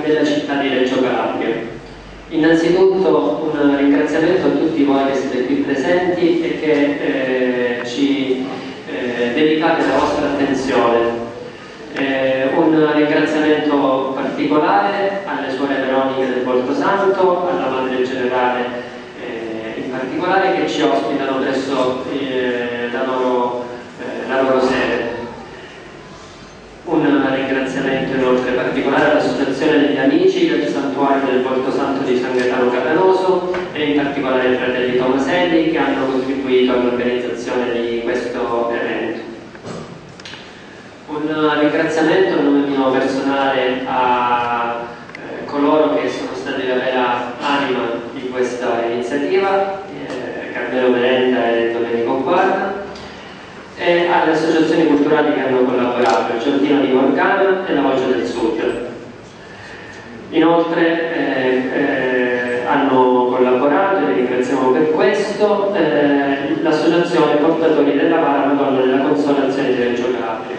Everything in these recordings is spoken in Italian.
della città di Reggio Calabria. Innanzitutto un ringraziamento a tutti voi che siete qui presenti e che ci dedicate la vostra attenzione. Un ringraziamento particolare alle suore veroniche del Voltosanto, alla Madre Generale in particolare, che ci ospitano presso la loro sede. Un ringraziamento inoltre particolare all'Associazione degli Amici del Santuario del Voltosanto di San Gaetano Catanoso e in particolare ai fratelli Tomaselli, che hanno contribuito all'organizzazione di questo evento. Un ringraziamento a nome mio personale a coloro che sono stati la vera anima di questa iniziativa, Carmelo Merenda e Domenico Guarda, e alle associazioni culturali che hanno collaborato, il Giardino di Morgana e la Voce del Sud. Inoltre hanno collaborato, e li ringraziamo per questo, l'associazione Portatori della Vara Madonna della Consolazione di Reggio Calabria.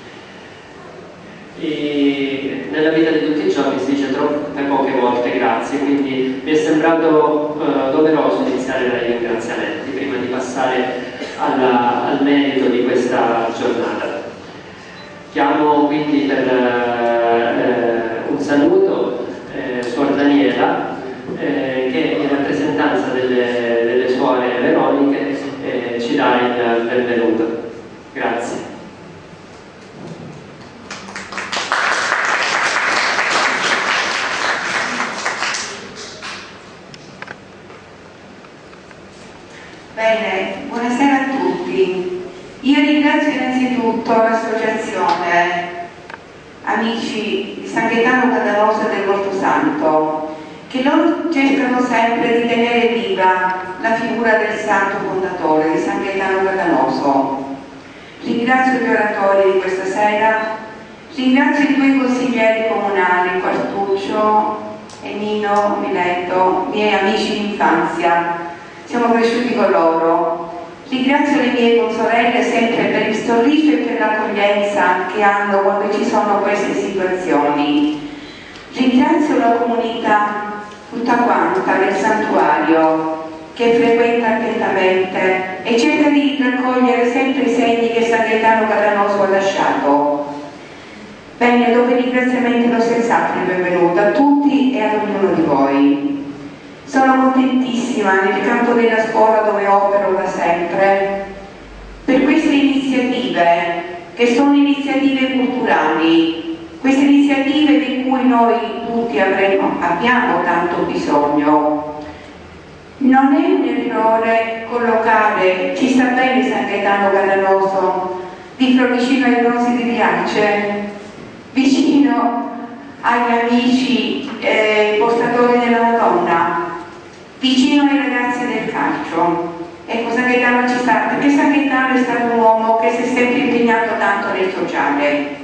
Nella vita di tutti i giorni si dice troppe poche volte grazie, quindi mi è sembrato doveroso iniziare dai ringraziamenti prima di passare al merito di questa giornata. Chiamo quindi per un saluto Suor Daniela, che in rappresentanza delle suore veroniche ci dà il benvenuto. Grazie. Bene, buonasera a tutti. Io ringrazio innanzitutto l'associazione Amici di San Gaetano Catanoso del Voltosanto, che loro cercano sempre di tenere viva la figura del santo fondatore di San Gaetano Catanoso. Ringrazio gli oratori di questa sera, ringrazio i due consiglieri comunali, Quartuccio e Nino Mileto, miei amici d'infanzia. Siamo cresciuti con loro. Ringrazio le mie consorelle sempre per il sorriso e per l'accoglienza che hanno quando ci sono queste situazioni. Ringrazio la comunità tutta quanta del santuario che frequenta attentamente e cerca di raccogliere sempre i segni che San Gaetano Catanoso ha lasciato. Bene, dopo i ringraziamenti lo senz'altro benvenuto a tutti e ad ognuno di voi. Sono contentissima nel campo della scuola dove opero da sempre per queste iniziative che sono iniziative culturali, queste iniziative di cui noi tutti abbiamo tanto bisogno. Non è un errore collocare, ci sta bene San Gaetano Catanoso, vicino ai Bronzi di Riace, vicino agli amici portatori della Madonna, vicino ai ragazzi del calcio. Ecco, San Gaetano ci sta, perché San Gaetano è stato un uomo che si è sempre impegnato tanto nel sociale.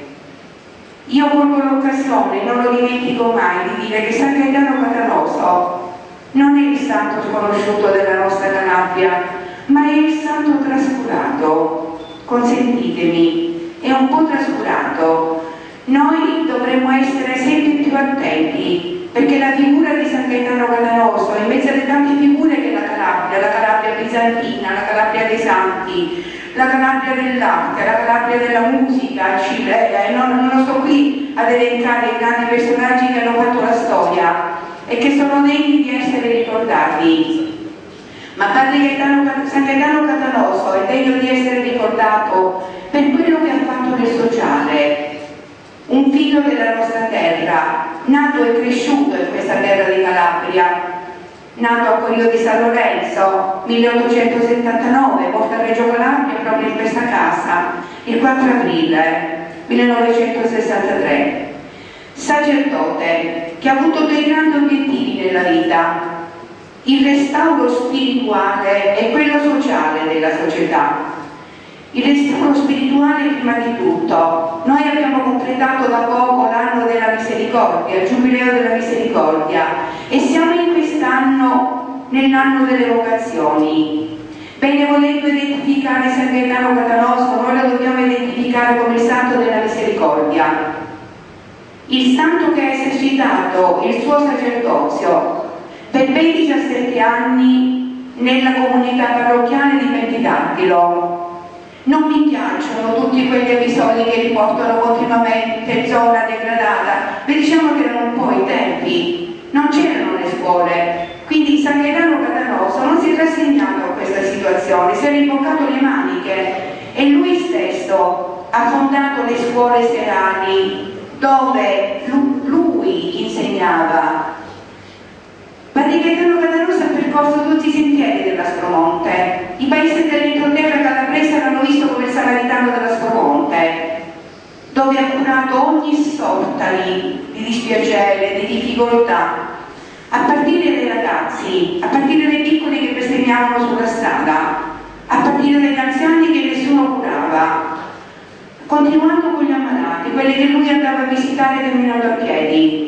Io colgo l'occasione, non lo dimentico mai, di dire che San Gaetano Catanoso non è il santo sconosciuto della nostra Calabria, ma è il santo trascurato. Consentitemi, è un po' trascurato. Noi dovremmo essere sempre più attenti, perché la figura di San Gaetano Catanoso, in mezzo alle tante figure che la Calabria bizantina, la Calabria dei Santi, la Calabria dell'arte, la Calabria della musica, Cilea, e non sto qui ad elencare i grandi personaggi che hanno fatto la storia e che sono degni di essere ricordati. Ma San Gaetano Catanoso è degno di essere ricordato per quello che ha fatto nel sociale. Un figlio della nostra terra, nato e cresciuto in questa terra di Calabria, nato a Corio di San Lorenzo, 1879, morto a Reggio Calabria proprio in questa casa, il 4 aprile 1963. Sacerdote che ha avuto due grandi obiettivi nella vita: il restauro spirituale e quello sociale della società. Il restauro spirituale prima di tutto. Noi abbiamo completato da poco l'anno della misericordia, il giubileo della misericordia, e siamo in quest'anno nell'anno delle vocazioni. Bene, volendo identificare San Gaetano Catanoso, noi lo dobbiamo identificare come il santo della misericordia. il santo che ha esercitato il suo sacerdozio per ben 17 anni nella comunità parrocchiale di Pentidactilo. Non mi piacciono tutti quegli episodi che riportano continuamente zona degradata, ma diciamo che erano un po' i tempi, non c'erano le scuole, quindi San Gaetano Catanoso non si è rassegnato a questa situazione, si è rimboccato le maniche e lui stesso ha fondato le scuole serali dove lui insegnava. Padre Gaetano Catanoso ha percorso tutti i sentieri dell'Aspromonte. I paesi dell'entroterra calabrese l'hanno visto come il samaritano dell'Aspromonte, dove ha curato ogni sorta di dispiacere, di difficoltà, a partire dai ragazzi, a partire dai piccoli che bestemmiavano sulla strada, a partire dagli anziani che nessuno curava, continuando con gli ammalati, quelli che lui andava a visitare camminando a piedi.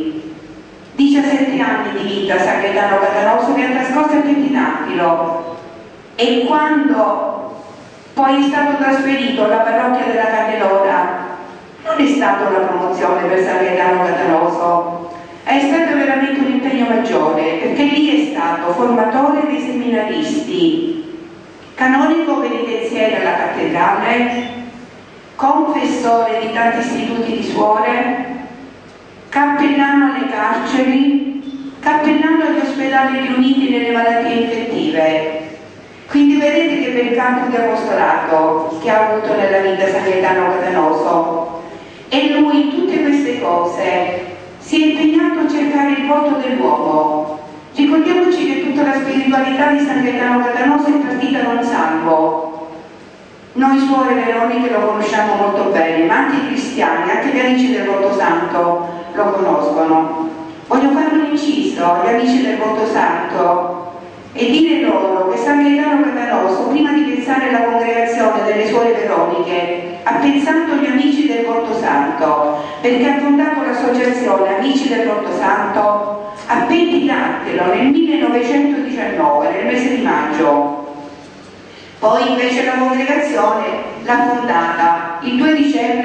17 anni di vita San Gaetano Catanoso che ha trascorso a Pentidactilo, e quando poi è stato trasferito alla parrocchia della Candelora non è stata una promozione per San Gaetano Catanoso, è stato veramente un impegno maggiore, perché lì è stato formatore dei seminaristi, canonico penitenziario alla cattedrale, confessore di tanti istituti di suore, cappellano alle carceri, cappellano agli ospedali riuniti nelle malattie infettive. Quindi vedete che bel campo di apostolato che ha avuto nella vita San Gaetano Catanoso. E lui in tutte queste cose si è impegnato a cercare il volto dell'uomo. Ricordiamoci che tutta la spiritualità di San Gaetano Catanoso è partita da un salvo. Noi suore Veroniche lo conosciamo molto bene, ma anche i cristiani, anche gli amici del Volto Santo lo conoscono. Voglio fare un inciso agli amici del Volto Santo e dire loro che San Gaetano Catanoso, prima di pensare alla congregazione delle suore Veroniche, ha pensato agli amici del Volto Santo, perché ha fondato l'associazione Amici del Volto Santo a Pentidactilo nel 1919, nel mese di maggio. Poi invece la congregazione l'ha fondata il 2 dicembre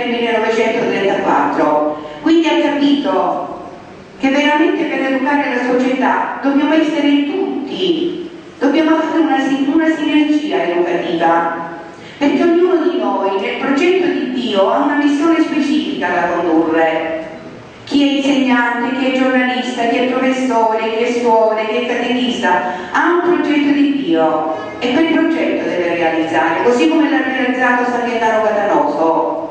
1934, quindi ha capito che veramente per educare la società dobbiamo essere tutti, dobbiamo fare una sinergia educativa, perché ognuno di noi nel progetto di Dio ha una missione specifica da condurre. Chi è insegnante, chi è giornalista, chi è professore, chi è suore, chi è catechista, ha un progetto di Dio e quel progetto deve realizzare, così come l'ha realizzato San Gaetano Catanoso,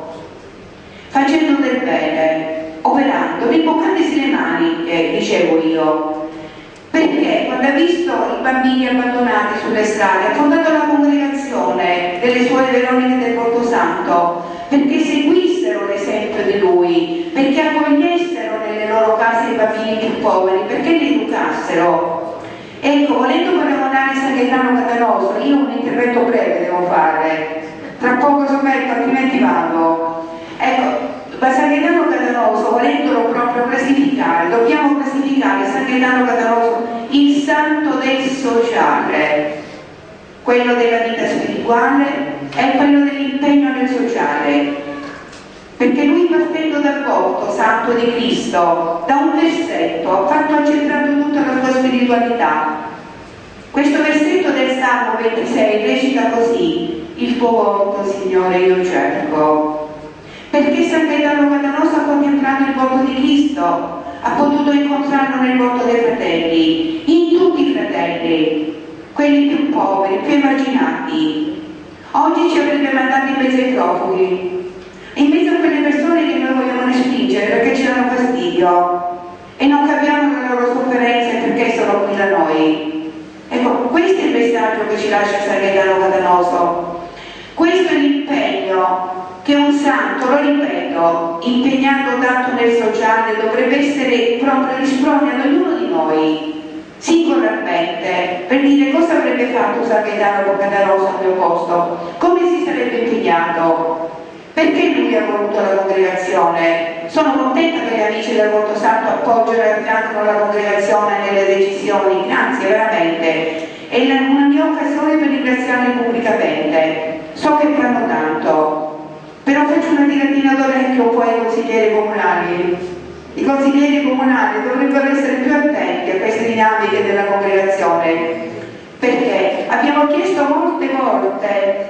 facendo del bene, operando, rimboccandosi le maniche, dicevo io, perché quando ha visto i bambini abbandonati sulle strade ha fondato la congregazione delle suore Veroniche del Volto Santo, perché seguissero l'esempio di lui, perché accogliessero nelle loro case i bambini più poveri, perché li educassero. Ecco, volendo paragonare San Gaetano Catanoso, io un intervento breve devo fare, tra poco smetto, altrimenti vado. Ecco, ma San Gaetano Catanoso, volendolo proprio classificare, dobbiamo classificare San Gaetano Catanoso il santo del sociale, quello della vita spirituale e quello dell'impegno nel sociale, perché lui, partendo dal volto santo di Cristo, da un versetto ha centrato tutta la sua spiritualità. Questo versetto del Salmo 26 recita così: il tuo volto, Signore, io cerco. Perché San Gaetano Catanoso ha contemplato il volto di Cristo, ha potuto incontrarlo nel volto dei fratelli, in tutti i fratelli, quelli più poveri, più emarginati. Oggi ci avrebbe mandato in mezzo ai profughi, in mezzo a quelle persone che noi vogliamo respingere perché ci danno fastidio e non capiamo le loro sofferenze perché sono qui da noi. Ecco, questo è il messaggio che ci lascia San Gaetano Catanoso. Questo è l'impegno che un santo, lo ripeto, impegnato tanto nel sociale, dovrebbe essere proprio di sprone ad ognuno di noi, singolarmente, per dire cosa avrebbe fatto San Gaetano Catanoso al mio posto, come si sarebbe impegnato, perché lui ha voluto la congregazione. Sono contenta che gli amici del Volto Santo appoggiano e affiancano la congregazione nelle decisioni, grazie veramente, è una mia occasione per ringraziarli pubblicamente, so che fanno tanto. Però faccio una tiratina d'orecchio poi ai consiglieri comunali. I consiglieri comunali dovrebbero essere più attenti a queste dinamiche della congregazione, perché abbiamo chiesto molte volte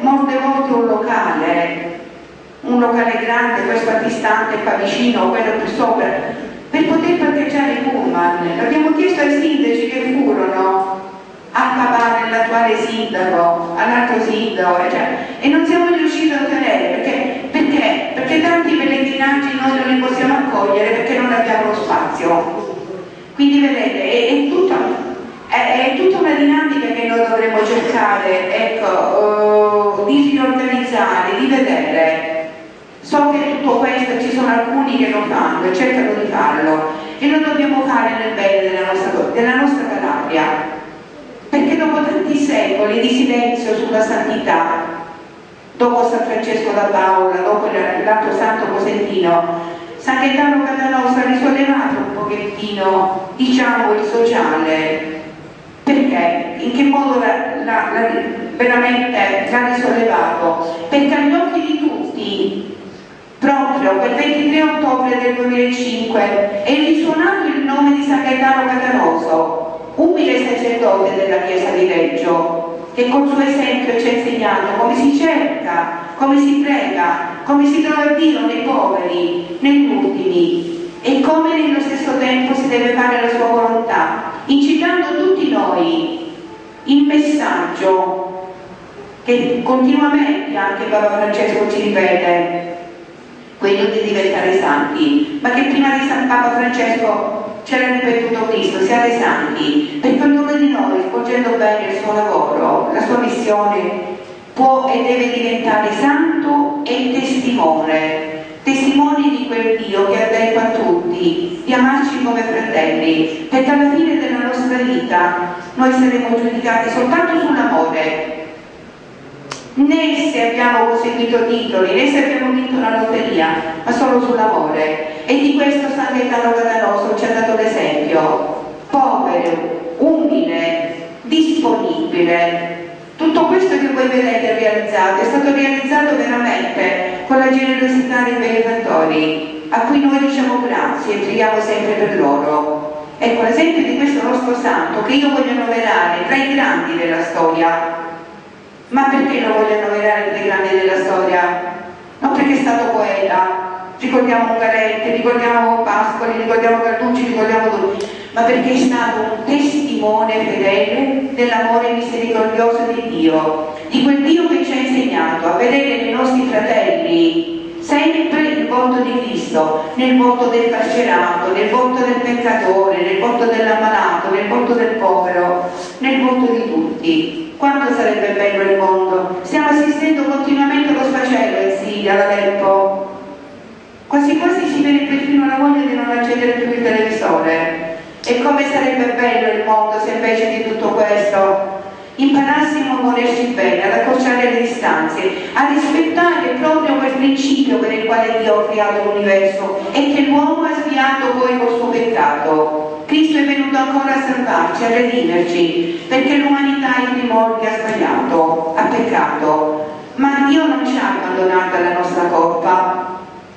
un locale grande, questo antistante qua vicino, quello più sopra, per poter parcheggiare i pullman. L'abbiamo chiesto ai sindaci che furono, a Papà, l'attuale sindaco, all'altro sindaco, e non siamo riusciti a ottenere. Perché tanti pellegrinaggi noi non li possiamo accogliere perché non abbiamo lo spazio. Quindi vedete, è tutta una dinamica che noi dovremmo cercare, ecco, di riorganizzare, di vedere. So che tutto questo ci sono alcuni che lo fanno e cercano di farlo, e lo dobbiamo fare nel bene della nostra Calabria, perché dopo tanti secoli di silenzio sulla santità, dopo San Francesco da Paola, dopo l'altro santo cosentino, San Gaetano Catanoso ha risollevato un pochettino, diciamo, il sociale. Perché? In che modo veramente l'ha risollevato? Perché agli occhi di tutti, proprio quel 23 ottobre del 2005 è risuonato il nome di San Gaetano Catanoso, umile sacerdote della Chiesa di Reggio, che col suo esempio ci ha insegnato come si cerca, come si prega, come si trova Dio nei poveri, negli ultimi, e come nello stesso tempo si deve fare la sua volontà, incitando tutti noi il messaggio che continuamente anche Papa Francesco ci ripete, quello di diventare santi, ma che prima di San Papa Francesco c'era ripetuto Cristo: siate santi, perché ognuno di noi, svolgendo bene il suo lavoro, la sua missione, può e deve diventare santo e testimone di quel Dio che ha detto a tutti di amarci come fratelli, perché alla fine della nostra vita noi saremo giudicati soltanto sull'amore, né se abbiamo conseguito titoli, né se abbiamo vinto una lotteria, ma solo sull'amore. E di questo San Gaetano Catanoso ci ha dato l'esempio: povero, umile, disponibile. Tutto questo che voi vedete realizzato è stato realizzato veramente con la generosità dei benefattori, a cui noi diciamo grazie e preghiamo sempre per loro. Ecco l'esempio di questo nostro santo, che io voglio annoverare tra i grandi della storia. Ma perché lo voglio annoverare tra i grandi della storia? Non perché è stato poeta, ricordiamo Ungaretti, ricordiamo Pascoli, ricordiamo Carducci, ricordiamo tutti, ma perché è stato un testimone fedele dell'amore misericordioso di Dio, di quel Dio che ci ha insegnato a vedere nei nostri fratelli sempre il volto di Cristo, nel volto del carcerato, nel volto del peccatore, nel volto dell'ammalato, nel volto del povero, nel volto di tutti. Quanto sarebbe bello il mondo? Stiamo assistendo continuamente allo sfacelo in Siria, ad Aleppo. Quasi quasi ci viene perfino la voglia di non accendere più il televisore. E come sarebbe bello il mondo se invece di tutto questo imparassimo a volerci bene, ad accorciare le distanze, a rispettare proprio quel principio per il quale Dio ha creato l'universo e che l'uomo ha sviato poi col suo peccato. Cristo è venuto ancora a salvarci, a redimerci, perché l'umanità in primordio ha sbagliato, ha peccato, ma Dio non ci ha abbandonato alla nostra colpa.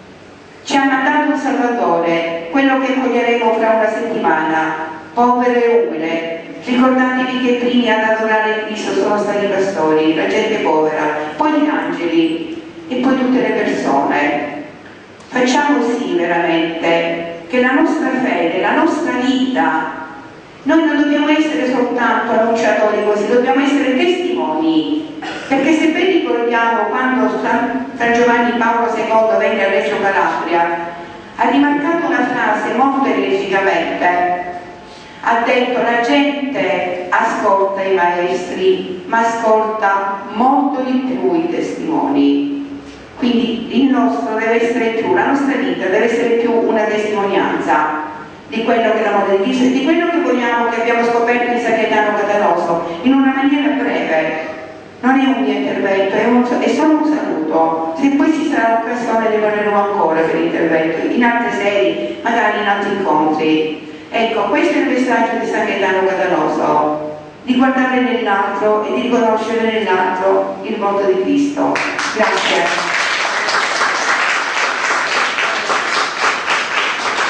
Ci ha mandato un Salvatore, quello che accoglieremo fra una settimana, povero e umile. Ricordatevi che i primi ad adorare Cristo sono stati i pastori, la gente povera, poi gli angeli e poi tutte le persone. Facciamo sì veramente che la nostra fede, la nostra vita, noi non dobbiamo essere soltanto annunciatori così, dobbiamo essere testimoni, perché se ben ricordiamo quando San Giovanni Paolo II venne a Reggio Calabria, ha rimarcato una frase molto energicamente. Ha detto: la gente ascolta i maestri, ma ascolta molto di più i testimoni. Quindi il nostro deve essere più, la nostra vita deve essere più una testimonianza di quello che l'amore di Cristo e di quello che vogliamo, che abbiamo scoperto in San Gaetano Catanoso, in una maniera breve. Non è un mio intervento, è solo un saluto. Se poi ci sarà l'occasione ritorneremo ancora per l'intervento, in altre sedi, magari in altri incontri. Ecco, questo è il messaggio di San Gaetano Catanoso, di guardare nell'altro e di riconoscere nell'altro il volto di Cristo. Grazie.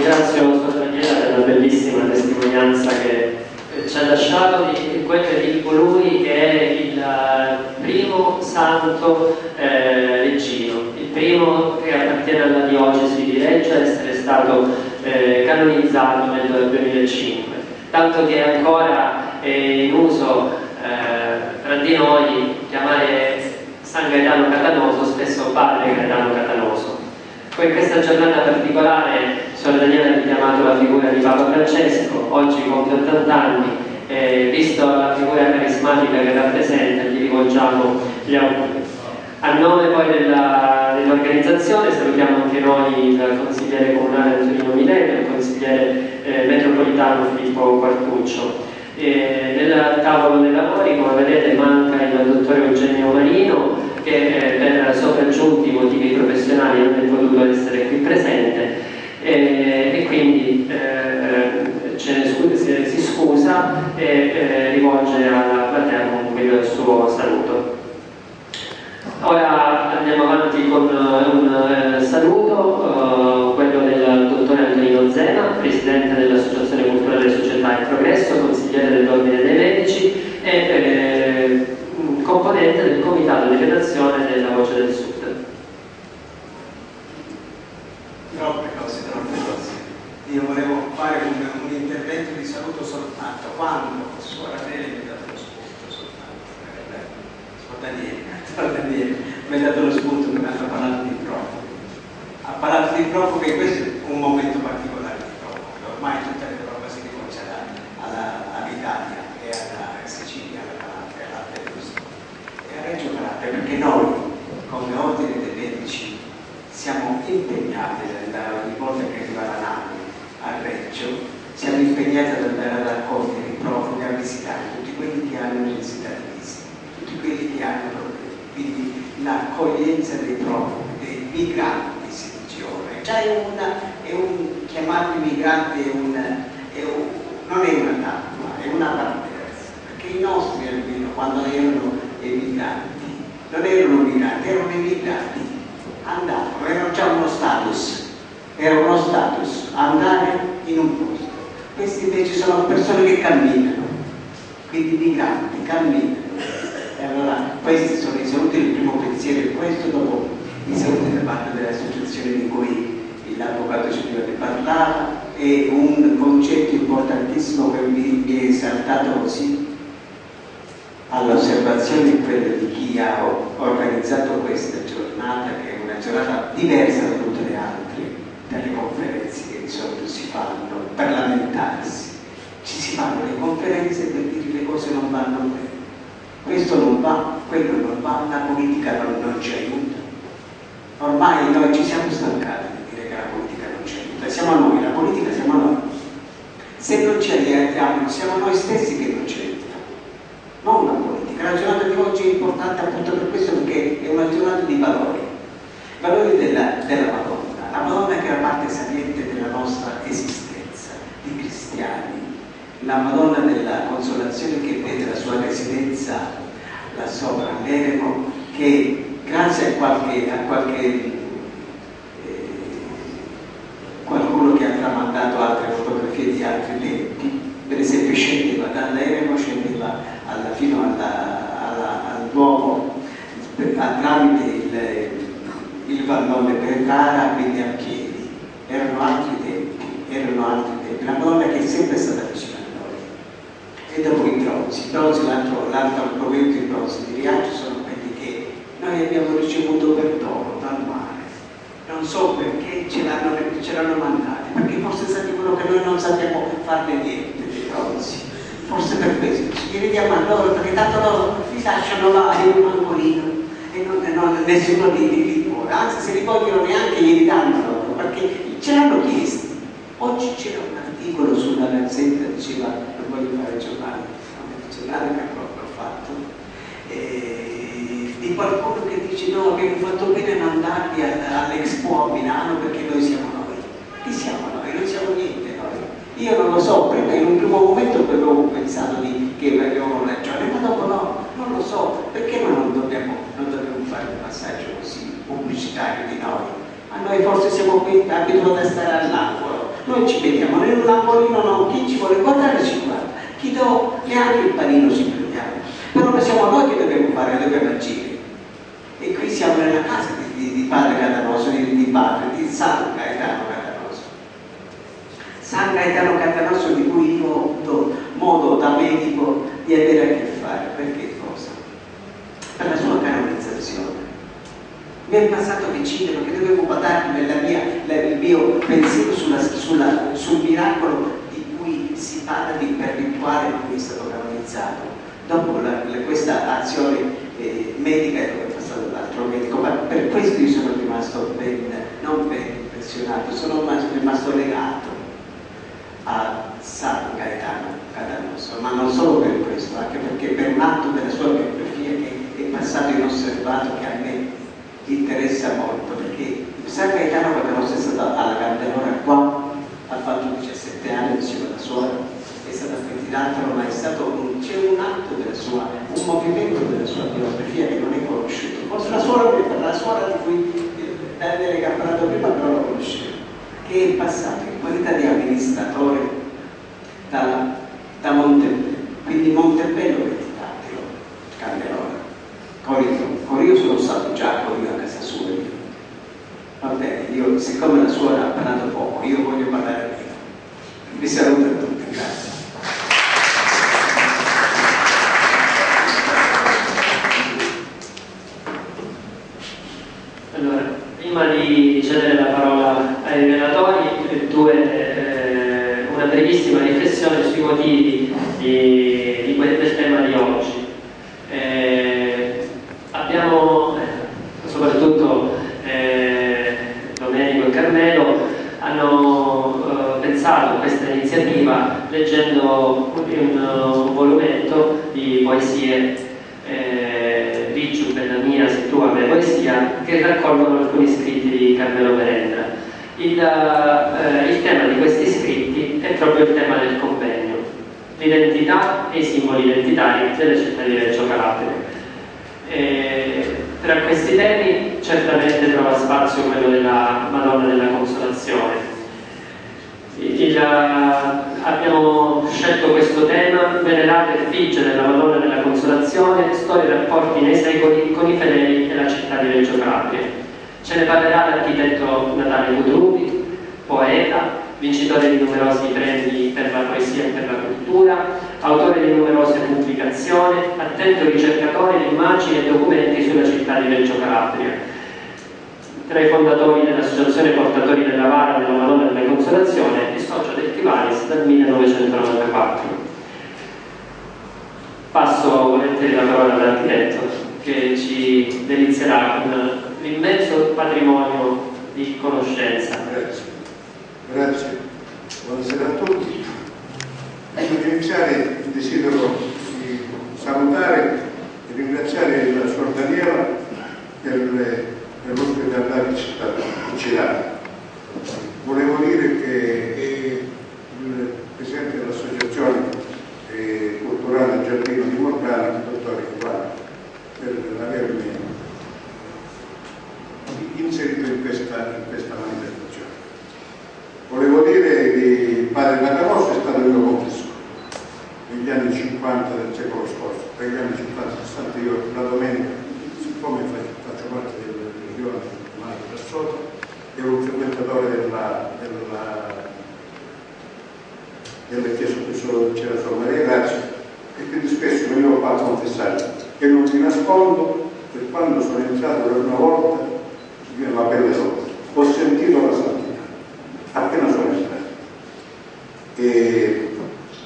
ringrazio Suor Daniela per la bellissima testimonianza che ci ha lasciato di quella di colui che è il primo santo leggino, il primo che appartiene alla diocesi di Reggio a essere stato canonizzato nel 2005, tanto che ancora è in uso tra di noi chiamare San Gaetano Catanoso spesso Padre Gaetano Catanoso. Poi in questa giornata particolare Suor Daniela ha richiamato la figura di Papa Francesco, oggi compie 80 anni, visto la figura carismatica che rappresenta, gli rivolgiamo gli auguri. A nome poi dell'organizzazione salutiamo anche noi il consigliere comunale Antonino Mileto e il consigliere metropolitano Filippo Quartuccio. Nel tavolo dei lavori, come vedete, manca il dottore Eugenio Marino, che per sopraggiunti motivi professionali non è potuto essere qui presente e quindi si scusa e rivolge alla platea comunque il suo saluto. Ora andiamo avanti con un saluto, quello del dottore Antonino Zena, presidente dell'Associazione Culturale Società e Progresso, consigliere dell'Ordine dei Medici e componente del comitato di redazione della Voce del Sud. Troppe cose. Io volevo fare un intervento di saluto soltanto quando Suor Adele mi ha dato lo spunto soltanto. Suor Daniele mi ha dato lo spunto che mi ha parlato di profughi. Ha parlato di profughi e questo è un momento particolare di profughi. Ormai tutta l'Europa si rivolge all'Italia e alla Sicilia, alla Calabria, alla Lampedusa e a Reggio Calabria, perché noi come ordine dei medici siamo impegnati ad andare ogni volta che arriva la nave a Reggio, siamo impegnati ad andare ad accogliere i profughi, a visitare tutti quelli che hanno necessità di visita, tutti quelli che hanno problemi. Quindi l'accoglienza dei profughi, dei migranti si dice ora, già è un chiamarli migranti non è una tappa, è una partenza, perché i nostri almeno quando erano emigranti non erano migranti, erano emigrati, andavano, era già uno status, andare in un posto. Questi invece sono persone che camminano, quindi migranti, camminano. E allora questi sono i saluti del primo pensiero e questo dopo i saluti da parte dell'associazione di cui l'avvocato Cipriani parlava e un concetto importantissimo che mi è saltato così all'osservazione è quello di chi ha organizzato questa giornata, che è una giornata diversa da tutte le altre, dalle conferenze che di solito si fanno per lamentarsi. Ci si fanno le conferenze per dire le cose non vanno bene. Questo non va, quello non va, la politica non ci aiuta. Ormai noi ci siamo stancati di dire che la politica non ci aiuta. Siamo noi, la politica siamo noi. Se non ci aiutiamo, siamo noi stessi che non ci aiutiamo, non la politica. La giornata di oggi è importante appunto per questo, perché è una giornata di valori. Valori della Madonna. La Madonna che è la parte saliente della nostra esistenza di cristiani. La Madonna della Consolazione che vede la sua residenza là sopra all'Eremo, che grazie a qualcuno che ha tramandato altre fotografie di altri tempi, per esempio scendeva dall'Eremo, scendeva fino al Duomo tramite il vallone Pervara, quindi a piedi. Erano altri tempi, la Madonna che è sempre stata vicina. E dopo i bronzi, l'altro argomento, i bronzi di Riace sono quelli che noi abbiamo ricevuto per dono dal mare. Non so perché ce l'hanno mandati, perché forse sapevano che noi non sappiamo farne niente dei bronzi. Forse per questo ci chiediamo a loro, perché tanto loro li lasciano là in un angolino e nessuno li vuole, anzi se li vogliono neanche gli danno loro, perché ce l'hanno chiesti. Oggi c'era un articolo sulla Gazzetta, diceva, non voglio fare giornale che proprio ho fatto, di qualcuno che dice no, abbiamo fatto bene a mandarli all'Expo a Milano perché noi siamo noi. Chi siamo noi? Non siamo niente noi. Io non lo so, perché in un primo momento avevo pensato che avevamo ragione, ma dopo no, non lo so, perché noi non dobbiamo fare un passaggio così pubblicitario di noi. Ma noi forse siamo qui abituati a stare all'angolo. Noi noi ci vediamo nell'angolino, no, chi ci vuole guardare ci guarda, chi do neanche il panino si prendiamo, però noi siamo noi che dobbiamo fare, dobbiamo agire. E qui siamo nella casa di padre Catanoso, di padre, di San Gaetano Catanoso. San Gaetano Catanoso di cui io ho avuto modo da medico di avere a che fare. Perché cosa? Per la sua canonizzazione. Mi è passato vicino perché dovevo badarmi il mio pensiero sul miracolo di cui si parla, per il quale lui è stato canonizzato. Dopo questa azione medica è passato l'altro medico, ma per questo io sono rimasto non ben impressionato, sono rimasto legato a San Gaetano Catanoso, ma non solo per questo, anche perché per un atto della sua biografia che è passato inosservato, che a me interessa molto, perché San Gaetano Catanoso è stato alla Candelora qua, ha fatto 17 anni insieme alla suora, è stato affettinato, ma c'è un atto della sua, un movimento della sua biografia che non è conosciuto. Forse la suora di cui Daniele che ha parlato prima però lo conosceva, che è passato in qualità di amministratore da Montebello, quindi Montebello Pettinatelo, Candelora, Corio sono stato già a Corio a casa sua. Va bene, io siccome la suora ha parlato poco, io voglio parlare prima. Vi saluto a tutti, grazie. Allora, prima di cedere la parola ai relatori, una brevissima riflessione sui motivi del tema di oggi. Abbiamo, soprattutto Domenico e Carmelo, hanno pensato a questa iniziativa leggendo un volumetto di poesie Ricciu, Bellamia, Settua, Poesia, che raccolgono alcuni scritti di Carmelo Merendra. Il tema di questi scritti è proprio il tema del convegno, l'identità e i simboli identitari della città di Reggio Calabria. Tra questi temi certamente trova spazio quello della Madonna della Consolazione. Abbiamo scelto questo tema: venerata effigie della Madonna della Consolazione, storie e rapporti nei secoli con i fedeli della città di Reggio Calabria. Ce ne parlerà l'architetto Natale Cutrupi, poeta, vincitore di numerosi premi per la poesia e per la cultura, autore di numerose pubblicazioni, attento ricercatore di immagini e documenti sulla città di Reggio Calabria. Tra i fondatori dell'Associazione Portatori della Vara della Madonna della Consolazione e socio del Chivaris dal 1994. Passo volentieri la parola all'architetto che ci delizierà con l'immenso patrimonio di conoscenza. Grazie. Buonasera a tutti. Prima di iniziare desidero salutare e ringraziare la Suor Daniela per l'ospitalità che ci dà. Volevo dire che è il presidente dell'Associazione Culturale Giardino di Morgana, il dottore Ivano, per avermi inserito in questa manifestazione. Volevo dire che padre Catanoso è stato il mio confessore negli anni 50 del secolo scorso. Per gli anni 50-60 io la domenica, siccome faccio parte del regione da sotto, ero un frequentatore della chiesa dove c'era Sor Maria Grazia, e quindi spesso venivo qua a confessare, e non vi nascondo che quando sono entrato per una volta la pelle sotto, ho sentito la santità appena sono entrato. E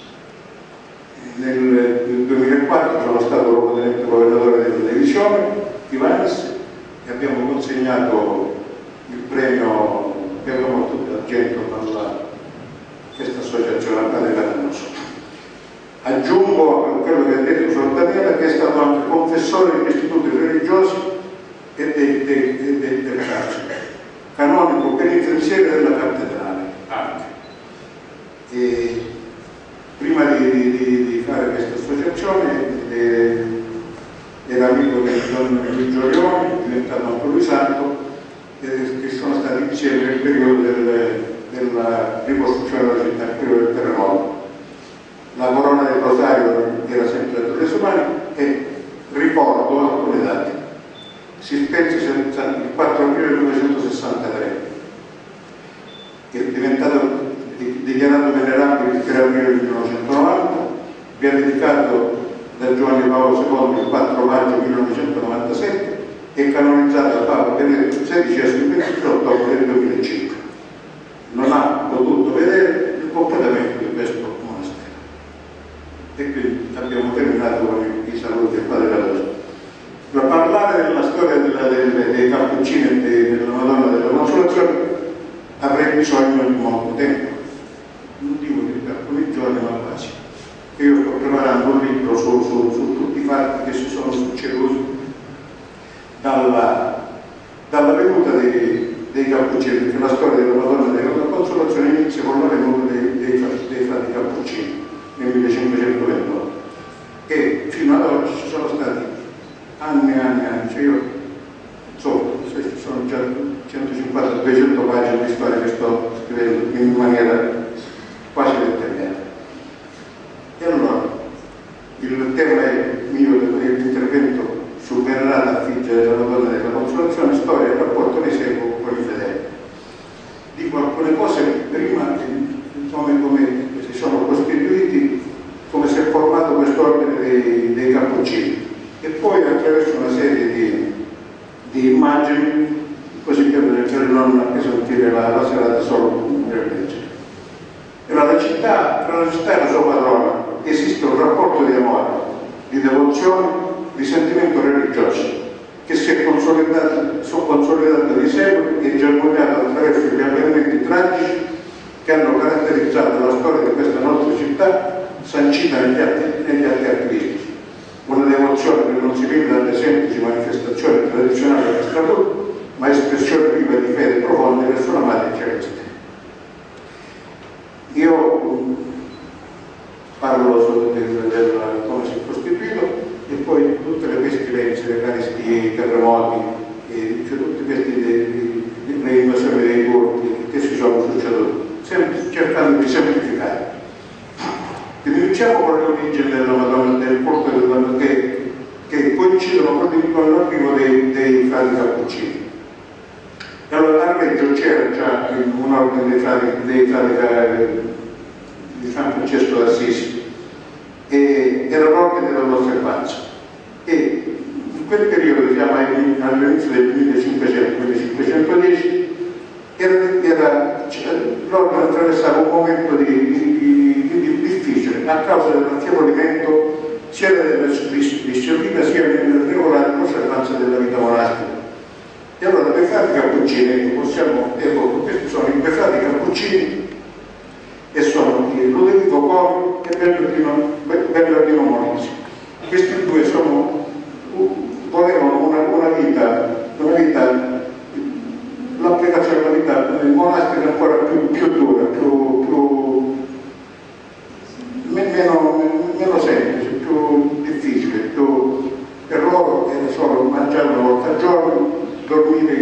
nel 2004 sono stato luogotenente governatore della divisione di Vanis e abbiamo consegnato il premio per la morte d'argento a questa associazione a Padre Catanoso. Aggiungo a quello che ha detto Suor Daniela che è stato anche confessore degli istituti religiosi e delle carceri, canonico penitenziario della cattedrale anche. E prima di fare questa associazione era amico di Don Luigi Orione, diventato anche lui santo, e sono stati insieme nel periodo della ricostruzione della città, quello del terremoto. La corona del Rosario era sempre da Torre Somani e ricordo alcune date. Si spense il 4 aprile 1963, che è diventato dichiarato venerabile il 3 aprile 1990, beatificato da Giovanni Paolo II il 4 maggio 1997 e canonizzato da Papa Benedetto XVI il 23 ottobre del 2005. Non ha potuto vedere il completamento di questo monastero. E quindi abbiamo terminato con i saluti del Padre Cardoso. Per parlare della storia dei Cappuccini e della Madonna della Consolazione avrei bisogno di molto tempo, non dico di alcuni giorni, ma quasi. Io sto preparando un libro su tutti i fatti che si sono succeduti dalla venuta dei Cappuccini, perché la storia della Madonna della Consolazione inizia con la venuta dei frati Cappuccini nel 1528 e fino ad oggi ci sono stati anni e anni e anni, cioè io sono già 150-200 pagine di storia che sto scrivendo in maniera quasi letterale. E allora il tema mio dell'intervento sul venerata affigge della Madonna della Consolazione, storia e rapporto di seguito con i fedeli. Dico alcune cose prima come si sono costituiti, come si è formato quest'ordine dei Cappuccini e poi attraverso una serie di immagini, così per non appesantire la serata solo per leggere. Tra la città e la sua padrona esiste un rapporto di amore, di devozione, di sentimento religioso che si è consolidato di secoli e germogliato attraverso gli avvenimenti tragici che hanno caratterizzato la storia di questa nostra città, sancita negli atti artistici. Una devozione che non si limita alle semplici manifestazioni tradizionali della struttura, ma espressione viva di fede profonda verso la Madre Celeste. Io parlo solo come si è costituito e poi tutte le pestilenze, le carestie, i terremoti, cioè tutte le invasioni dei borghi che si sono succedute, sempre cercando di semplificare. Iniziamo con le origini della Madonna del culto della Madonna che coincidono proprio con l'arrivo dei frati Cappuccini. E allora a Reggio c'era già un ordine dei frati di San Francesco d'Assisi e era l'ordine dell'osservanza. E in quel periodo, siamo all'inizio del 1500-1510, l'ordine attraversava un momento difficile a causa dell'affievolimento sia della disciplina sia della regolare osservanza della vita monastica. E allora per frati Cappuccini questi sono i frati Cappuccini e sono Ludovico Cori e Bernardino Molisi. Questi due volevano una vita, l'applicazione della vita monastica ancora più dura, meno semplice, più difficile, per loro era solo mangiare una volta al giorno, dormire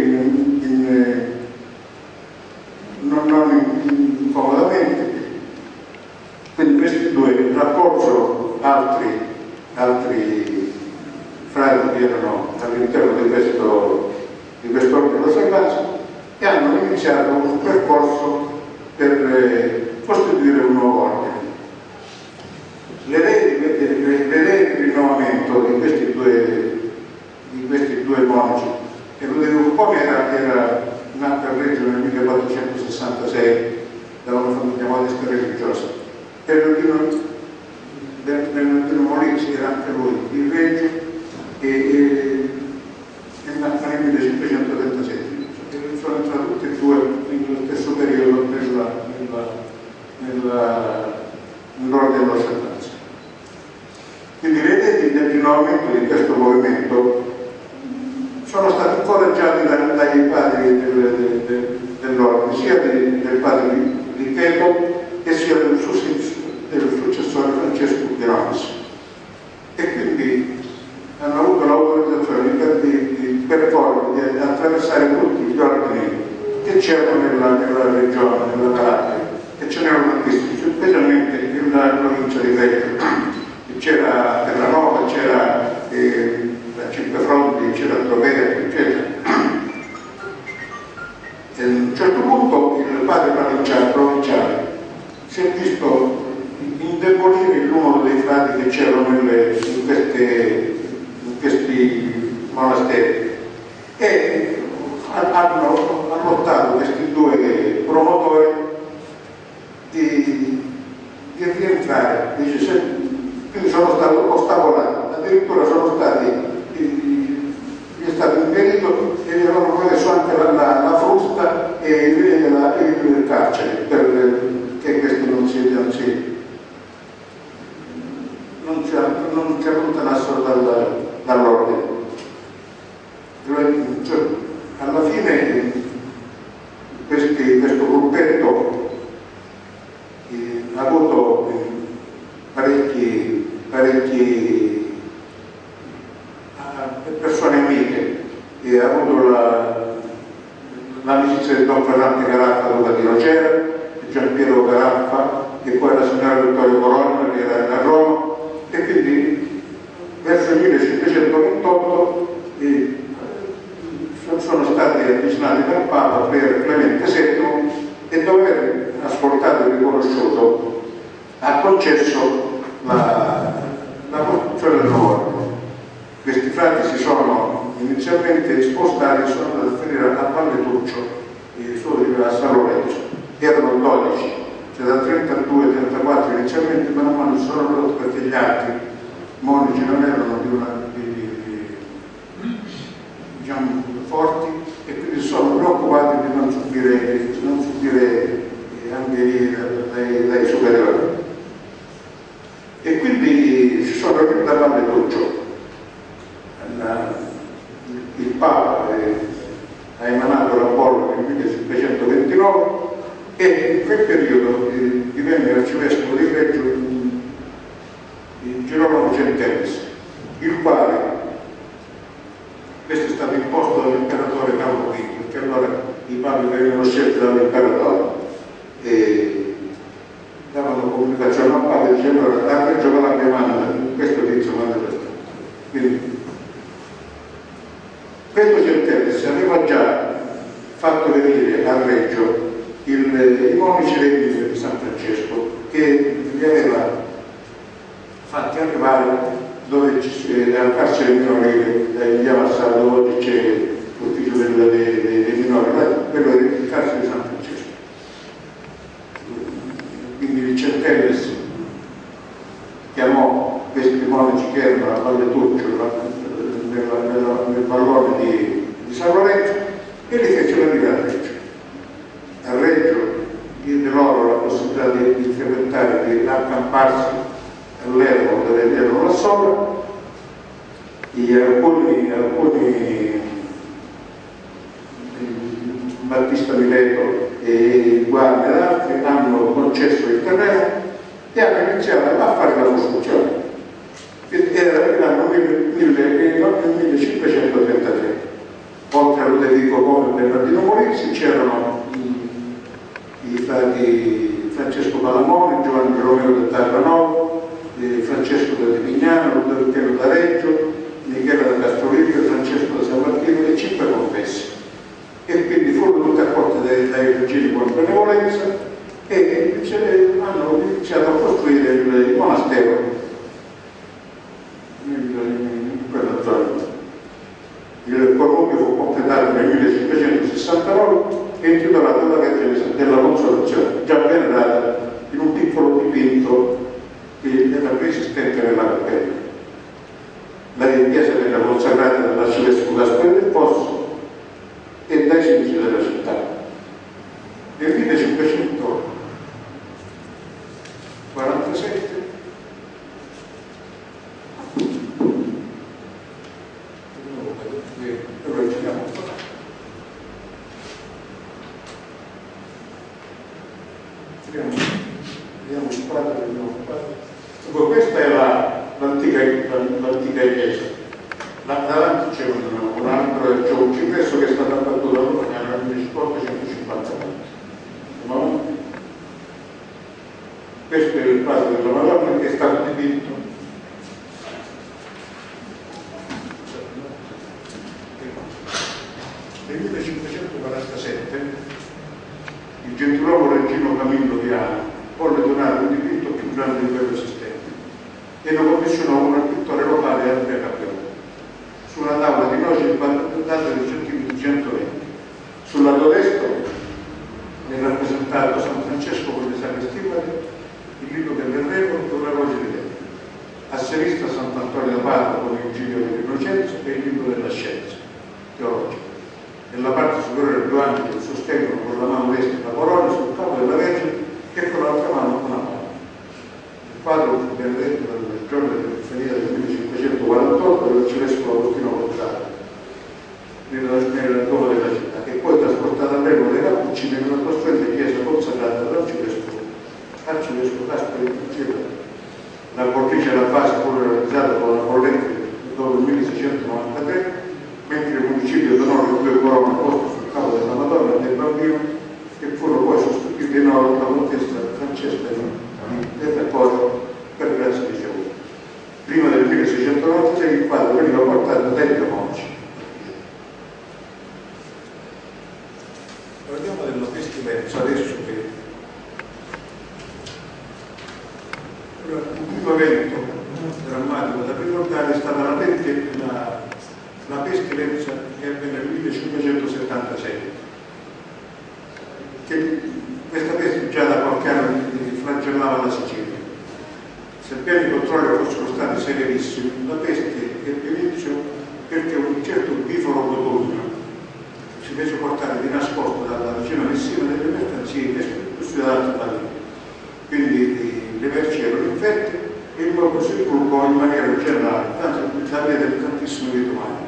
non incomodamente. Quindi questi due raccolsero altri frati che erano all'interno di quest'ordine d'osservanza e hanno iniziato un percorso per costituire un nuovo ordine. L'idea di rinnovamento di questi due monaci, che Ludovico Cori era nato a Reggio nel 1466 da una famiglia modesta religiosa. Bernardino Molisi era anche lui di Reggio e è nato nel 1537. Sono entrati tutti e due nello stesso periodo nell'ordine dell'osservanza. Quindi le idee del rinnovamento di questo movimento sono stati incoraggiati dai padri dell'ordine, sia del padre di Cheto e sia del successore Francesco di Romas. E quindi hanno avuto l'autorizzazione di percorrere, di attraversare tutti gli ordini che c'erano nella regione, nella Calabria, e ce n'erano tantissimi, specialmente nella provincia di Reggio. C'era Terranova, c'era la Cinquefronti, c'era Trovea, eccetera. E a un certo punto il padre provinciale si è visto indebolire il numero dei frati che c'erano in questi monasteri e hanno lottato questi due promotori di rientrare. Dice, quindi sono stato ostacolato, addirittura gli è stato impedito e gli avevano promesso anche la frusta e il carcere perché questi non si allontanassero dall'ordine. Cioè, alla fine questo gruppetto ha avuto parecchi persone amiche e ha avuto l'amicizia di Don Ferrante Garaffa, Duca di Nocera, di Giampiero Garaffa e poi la signora Vittorio Corona che era a Roma, e quindi verso il 1528 sono stati avvicinati dal Papa per Clemente VII e dopo aver ascoltato e riconosciuto ha concesso la costruzione del nuovo ordine. Questi frati si sono inizialmente spostati e sono andati a finire a Valle Tuccio, a San Lorenzo. Erano 12, cioè da 32-34 inizialmente, ma non sono prodotti perché gli altri monaci non erano diciamo, forti, e quindi sono preoccupati di non subire anche dai superiori. E quindi si sono riuniti a Valle Tuccio. Il Papa ha emanato la bolla nel 1529 e in quel periodo divenne arcivescovo di Reggio Girolamo Centellis, il quale, questo è stato imposto dall'imperatore Carlo V, perché allora i papi venivano scelti dall'imperatore e davano comunicazione al Papa dicendo a Reggio Calabria manda questo tizio, manda questo. Quindi questo Centellis aveva già fatto venire a Reggio i monaci dei di San Francesco, che li aveva fatti arrivare dove al carcere minorile di Avassado, dove c'è l'ufficio dei minori, quello del carcere di San Francesco. Quindi il Centellis chiamò questi monaci che erano a Valle Tuccio, nel vallone di San Lorenzo, e li fece venire a Reggio. A Reggio diede loro la possibilità di frequentare, di accamparsi all'epoca dove erano là sopra, e alcuni Battista Mileto e Guardi ed altri hanno concesso il terreno e hanno iniziato a fare la costruzione. Era l'anno 1533. Oltre a Ludovico Come e Bernardino Morizzi c'erano i frati Francesco Palamone, Giovanni Romeo del Tarranovo, Francesco da Vignano, Ludovico da Reggio, Michele da Castrolivio, Francesco da San Martino e 5 confessi. E quindi furono tutti accolti dai regimi con benevolenza e hanno iniziato a costruire il monastero in quella zona. Il connubio fu completato nel 1569 e intitolato La Vergine della Consolazione, già venerata in un piccolo dipinto che era preesistente nella cappella. La chiesa venne consacrata dall'arcivescovo Gaspare del Posso e dai sindaci della città. Nel 1547 questa è l'antica chiesa. Davanti c'è un altro, c'è un cipresso che è stato abbattuto nel 1850. 50 anni. Questo è il quadro della Madonna che è stato dipinto nel 1547. Il gentiluomo Regino Camillo Viano volle donare un dipinto più grande di quello esistente e lo commissionò un pittore locale, Andrea Capello, su una tavola di noce data di centimetri 120. Sul lato destro è rappresentato San Francesco con le sacre stimmate, il libro dell'Enrico e una croce di legno. A sinistra Sant'Antonio da Padova con il Giglio dell'Innocenzo e il libro della scienza teologica. Nella parte superiore due angeli sostengono con la mano destra la corona sul capo della Vergine e con l'altra mano una mano. Il quadro fu benedetto dal giorno dell'Epifania del 1548 dall'arcivescovo Agostino Gonzaga nel Duomo della città, e poi trasportato all'epoca dei Cappuccini in una costruente chiesa consacrata dall'arcivescovo Gasperi Pucciello. La cornice alla base fu realizzata con una colletta dopo il 1693, mentre il municipio donò le due corone poste sul capo della Madonna e del Bambino, che furono poi sostituite in oro da contessa Francesca di Dettacorio per grazia ricevuta. Prima del 1696 il quadro veniva portato dai Piemonti. Parliamo della pestilenza adesso, che un primo evento drammatico da ricordare è stata la pestilenza che avvenne nel 1576. Questa peste già da qualche anno flagellava la Sicilia. Sebbene i controlli fossero stati severissimi, la peste ebbe inizio perché un certo biforo d'autunno si fece portare di nascosto dalla vicina Messina delle mercanzie che si adattano da lì. Quindi le merci erano infette e il luogo si divulgò in maniera generale, tanto da avere tantissime vite umane.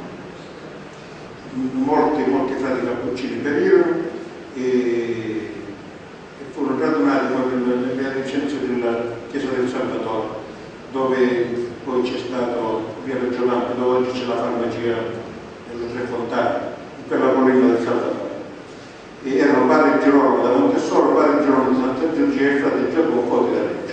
Molti frati cappuccini perirono e furono radunati nelle adiacenze della chiesa del Salvatore, dove poi c'è stato via Giovanni, dove oggi c'è la farmacia delle Tre Fontane, in quella collina del Salvatore. E erano padre Girolamo da Montessoro, padre Girolamo di Santa Giorgia e frate Giacomo Foti da Reggio.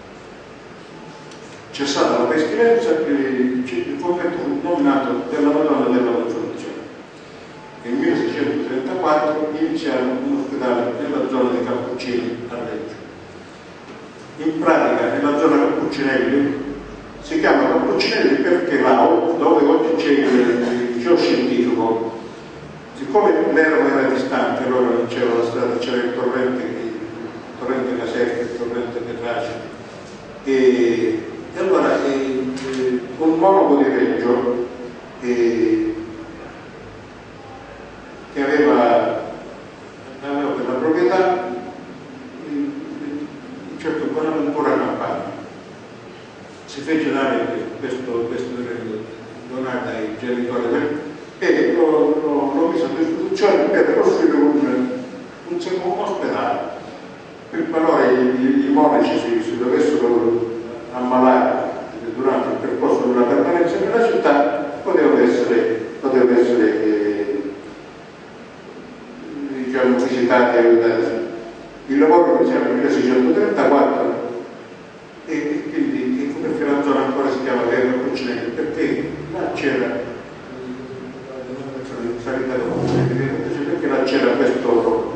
Cessata la pestilenza, il convento fu nominato della Madonna della Consolation. Nel 1634 iniziarono un ospedale nella zona dei Cappuccini a Reggio. In pratica, nella zona Cappuccinelli, si chiama Cappuccinelli perché là, dove oggi c'è il liceo scientifico, siccome l'Ermo era distante, allora non c'era la strada, c'era il torrente Caserta, il torrente Petraci, e allora un monaco di Reggio che aveva quella proprietà, un certo Bonaventura Campani, si fece dare questo donato ai genitori e lo mise a disposizione per costruire un secondo ospedale. Per qualora i monaci si dovessero ammalare durante il percorso della permanenza nella città, poteva essere diciamo, visitati e aiutati. Il lavoro iniziò nel 1634 e quindi perché la zona ancora si chiama Via Cappuccinelli, perché là c'era perché là c'era questo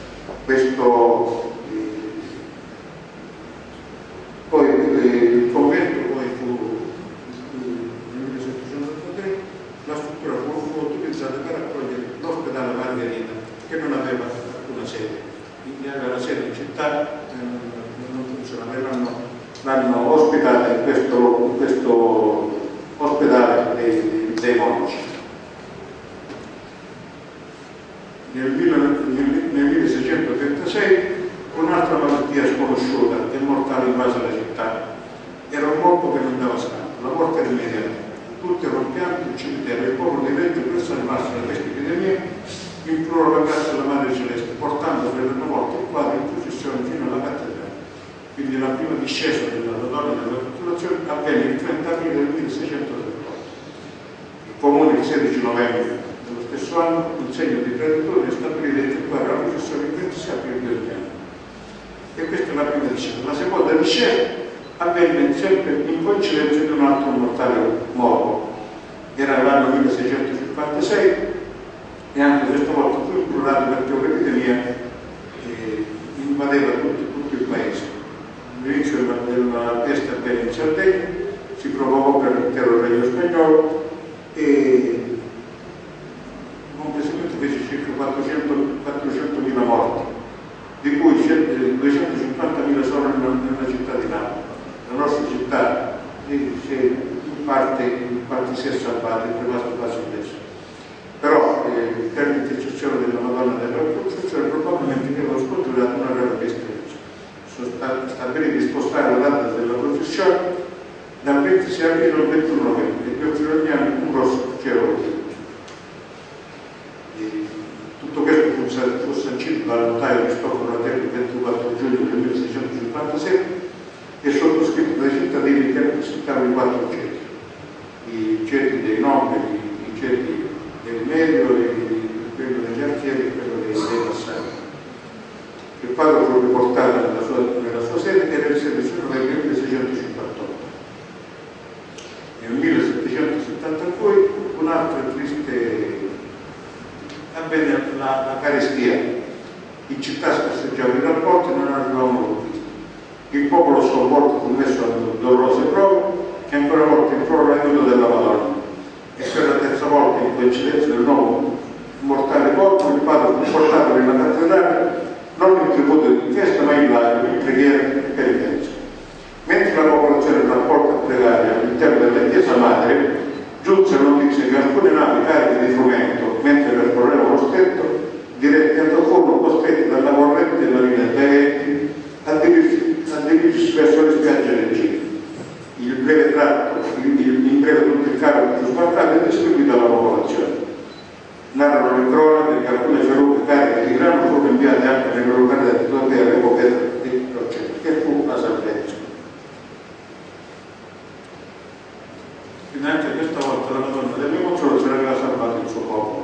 poi il convento poi fu nel 1783, la struttura fu utilizzata per accogliere l'ospedale Margherita, che non aveva alcuna sede, quindi aveva la sede in città, non funzionava, l'hanno ospitata in questo ospedale dei monaci. Nel 1636 un'altra malattia sconosciuta e mortale invase la città. Era un morto che non dava scampo, la morte era immediata. Tutti erano pianti, il cimitero e il popolo di Reggio, per salvarsi da questa epidemia, implorò la grazia della Madre Celeste, portando per una volta il quadro in processione fino alla cattedrale. Quindi la prima discesa della Madonna della Consolazione avvenne il 30 aprile del 1638. Il comune il 16 novembre dello stesso stesso anno il segno di traditore è stabilito e effettuare la processione il 26 aprile di ogni anno. E questa è la prima discesa. La seconda discesa avvenne sempre in coincidenza di un altro mortale morto. Era l'anno 1656 e anche questa volta fu implurato perché un'epidemia invadeva tutto il paese. L'inizio della peste avvenne in Sardegna, si propagò per l'intero regno spagnolo e complessivamente fece circa 400.000 morti, di cui 250.000 sono nella città di Napoli. La nostra città in parte si è salvata, è rimasto quasi adesso. Però per l'intercessione della Madonna della Processione probabilmente aveva scongiurato una grave pestilenza. Stabilito di spostare la data della processione dal 26 aprile al 21 novembre e per ogni anno un grosso cielo. Tutto questo fu sancito dal notaio Cristoforo Latelli il 24 giugno del 1657 e sottoscritto dai cittadini che rappresentavano i 4 ceti, i ceti dei nobili, i ceti del medio, quello degli archieri e quello dei vassali. Il quadro fu riportato nella sua sede che era il 16 novembre 1658. Nel 1772 un'altra triste avvenne la carestia. In città scarseggiavano i rapporti e non arrivavano colpisti. Il popolo sconvolto fu messo a dolorose prove e ancora una volta implorò l'aiuto della Madonna. E per la terza volta, in coincidenza del nuovo mortale corpo, il padre fu portato nella cattedrale non in tributo di festa ma in preghiera e penitenza. Mentre la popolazione raccolta a pregare all'interno della chiesa madre, giunse la notizia che alcune navi cariche di frumento, mentre percorrevano lo stretto, diretti al furono costretti dalla corrente della linea dei a dirigersi verso le spiagge leggere. Il breve tratto, in breve tutto il carro fu sbarcato e distribuito alla popolazione. Narrano le cronache che alcune feroce cariche di grano furono inviate anche nelle località di Tondea, Repopeta e Roccella, che fu la salvezza. Quindi anche questa volta la Madonna delle Consolazioni aveva salvato il suo popolo.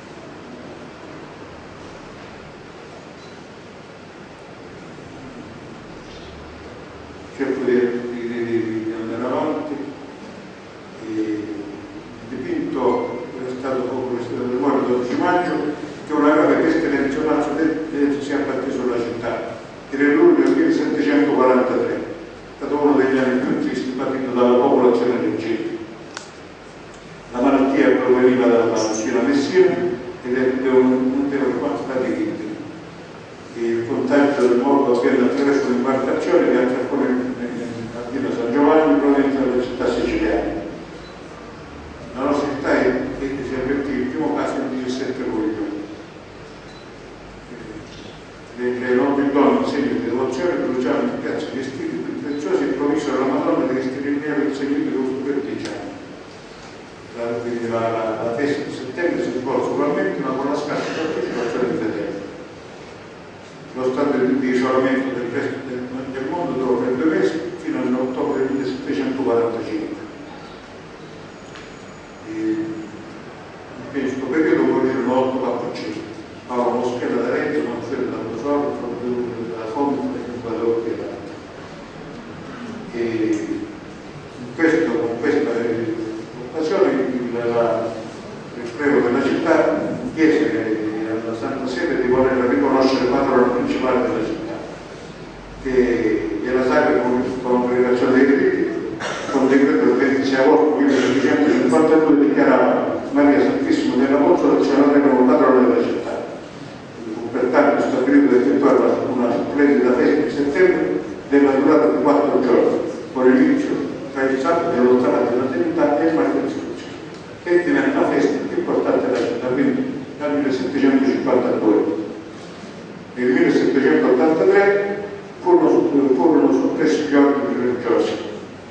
Cerco di andare avanti. Il dipinto è stato commesso del memoria il 12 maggio che una grave pestilenza si è abbattuta sulla città. Era il luglio del 1743, è stato uno degli anni più tristi patito dalla popolazione leggera. La malattia proveniva dalla vicina Messina ed ebbe un'intera quantità di vittime. Il contagio del morto avviene attraverso un'imbarcazione che attrappone a Villa San Giovanni proveniente dalle città siciliane. La nostra città si avvertì il primo caso il 17 luglio. Le nobili donne in segno di devozione bruciavano in piazza i vestiti più preziosi e promisero alla Madonna di vestire in nero il segno di superficiale. Quindi la festa di settembre si svolse ugualmente ma con la scarsa partecipazione dei fedeli. Lo stato di isolamento del resto del mondo durò per 2 mesi fino all'ottobre 1745. In questo periodo morirono 8 pappaccini, Paolo Moschella da Renzo, Manfredo da Bosolo, da Fonte e Guadalò di Latte. E con questa occasione il prego della città chiese alla Santa Sede di voler riconoscere il patrono principale della città, che è la Sacra Congregazione dei Riti, con decreto del 26 agosto 1752 dichiarava Maria Santissima della Consolazione come patrona della città. Fu pertanto stabilito di effettuare una splendida festa di settembre della durata di 4 giorni, con inizio tra il sabato dell'ottava della Trinità e il martedì successivo, che divenne la festa più importante della città, quindi dal 1752. Nel 1783 furono soppressi gli ordini religiosi.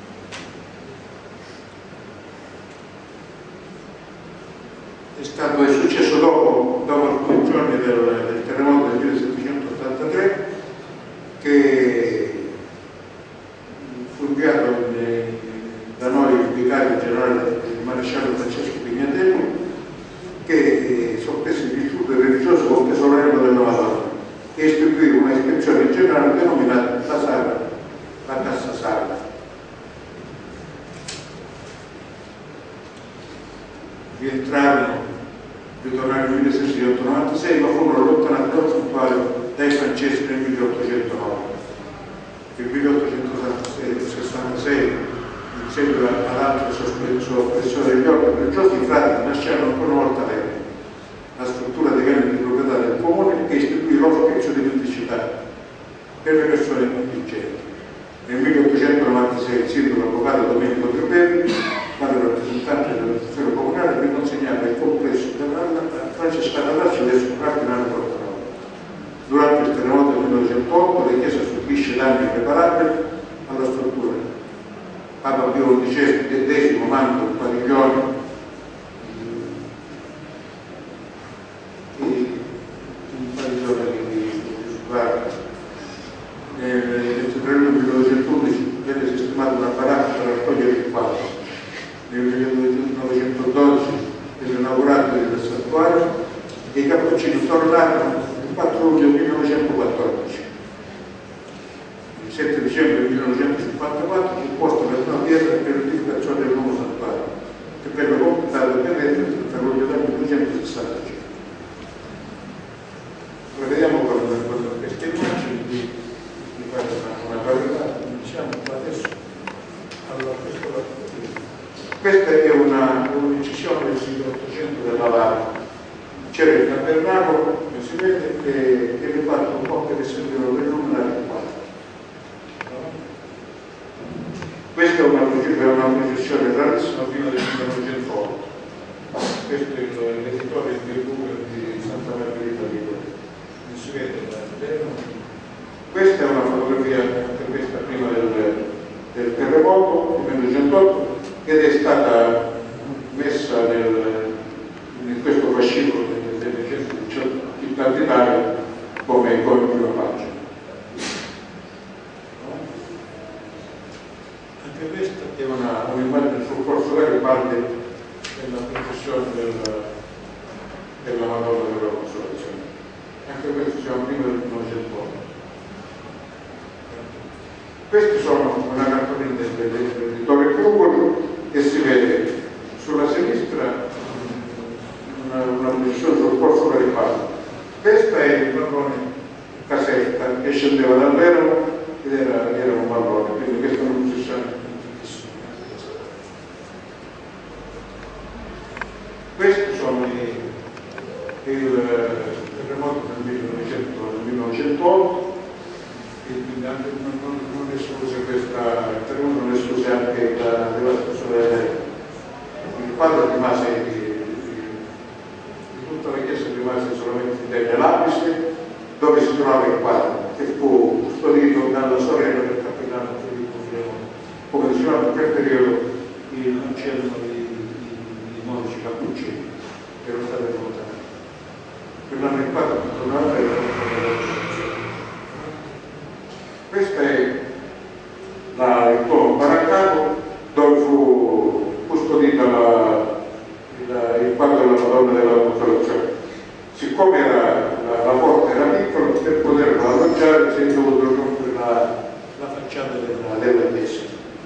È successo dopo alcuni giorni del terremoto del 1783 che fu inviato da noi il vicario generale, il maresciallo Francesco Pignatelli, che ritornarono nel 1696, ma furono allontanati dal santuario dai francesi nel 1809. Nel 1866, in seguito all'altra soppressione degli ordini religiosi, i frati lasciarono ancora una volta l'Erba, la struttura dei canoni di proprietà del comune, e istituì l'ospizio di mendicità per le persone indigenti. Nel 1896 il sindaco avvocato Domenico Tripelli, quale rappresentante dell'amministrazione comunale, vi consegnava il complesso dell'Anna a Francescano dall'Arcivescovo Cardinale Portanova. Durante il terremoto del 1908 la Chiesa subisce danni irreparabili alla struttura. Papa Pio X manda un padiglione di sguardo. Nel febbraio 1911 venne sistemata una baracca per raccogliere il quadro. Nel 1912 venne inaugurato il santuario e i cappuccini tornarono il 4 luglio 1914. Il 7 dicembre 1954 fu posto la prima pietra per l'edificazione del nuovo santuario, che venne completato ovviamente il 30 luglio del 1965. Vediamo con queste immagini di fare una varietà, iniziamo adesso. Allora, questa è un'incisione del siglo VIII della Valle. C'era il tabernacolo, come si vede, e è fatto un po' per esempio del luminare qua. Questa è una processione rarissima prima del 1908. Questo è l'editore del Google di Santa Margherita di Roma. Si vede questa è una fotografia, anche questa prima del terremoto del 1908, ed è stata messa in questo fascicolo delle città d'Italia come prima pagina. Anche questa è un'immagine sul corso vero, parte della processione della Madonna della Consolazione. Anche questo siamo prima del 1908. Questi sono una cartolina dell'editore Crugolo e si vede sulla sinistra una processione sul corso Garibaldi. Questa è il pallone Caserta che scendeva dall'Eremo ed era un pallone, quindi questa è una processione. Questi sono il terremoto del 1908 e quindi anche non escluse questa terremoto, non escluse anche la devastazione dell'Eremo. Il quadro rimase di tutta la chiesa rimase solamente nell'abside dove si trovava il quadro, che fu custodito dalla sorella del capitano Filippo Filemone, come diceva in quel periodo il uccello di monaci cappuccini che erano stati allontanati. Quell'anno il quadro tornava e questo è il tuono baraccato dove fu custodita il quadro della Madonna della Consolazione. Siccome la porta era piccola, per poterlo alloggiare si è dovuto rompere la facciata della chiesa.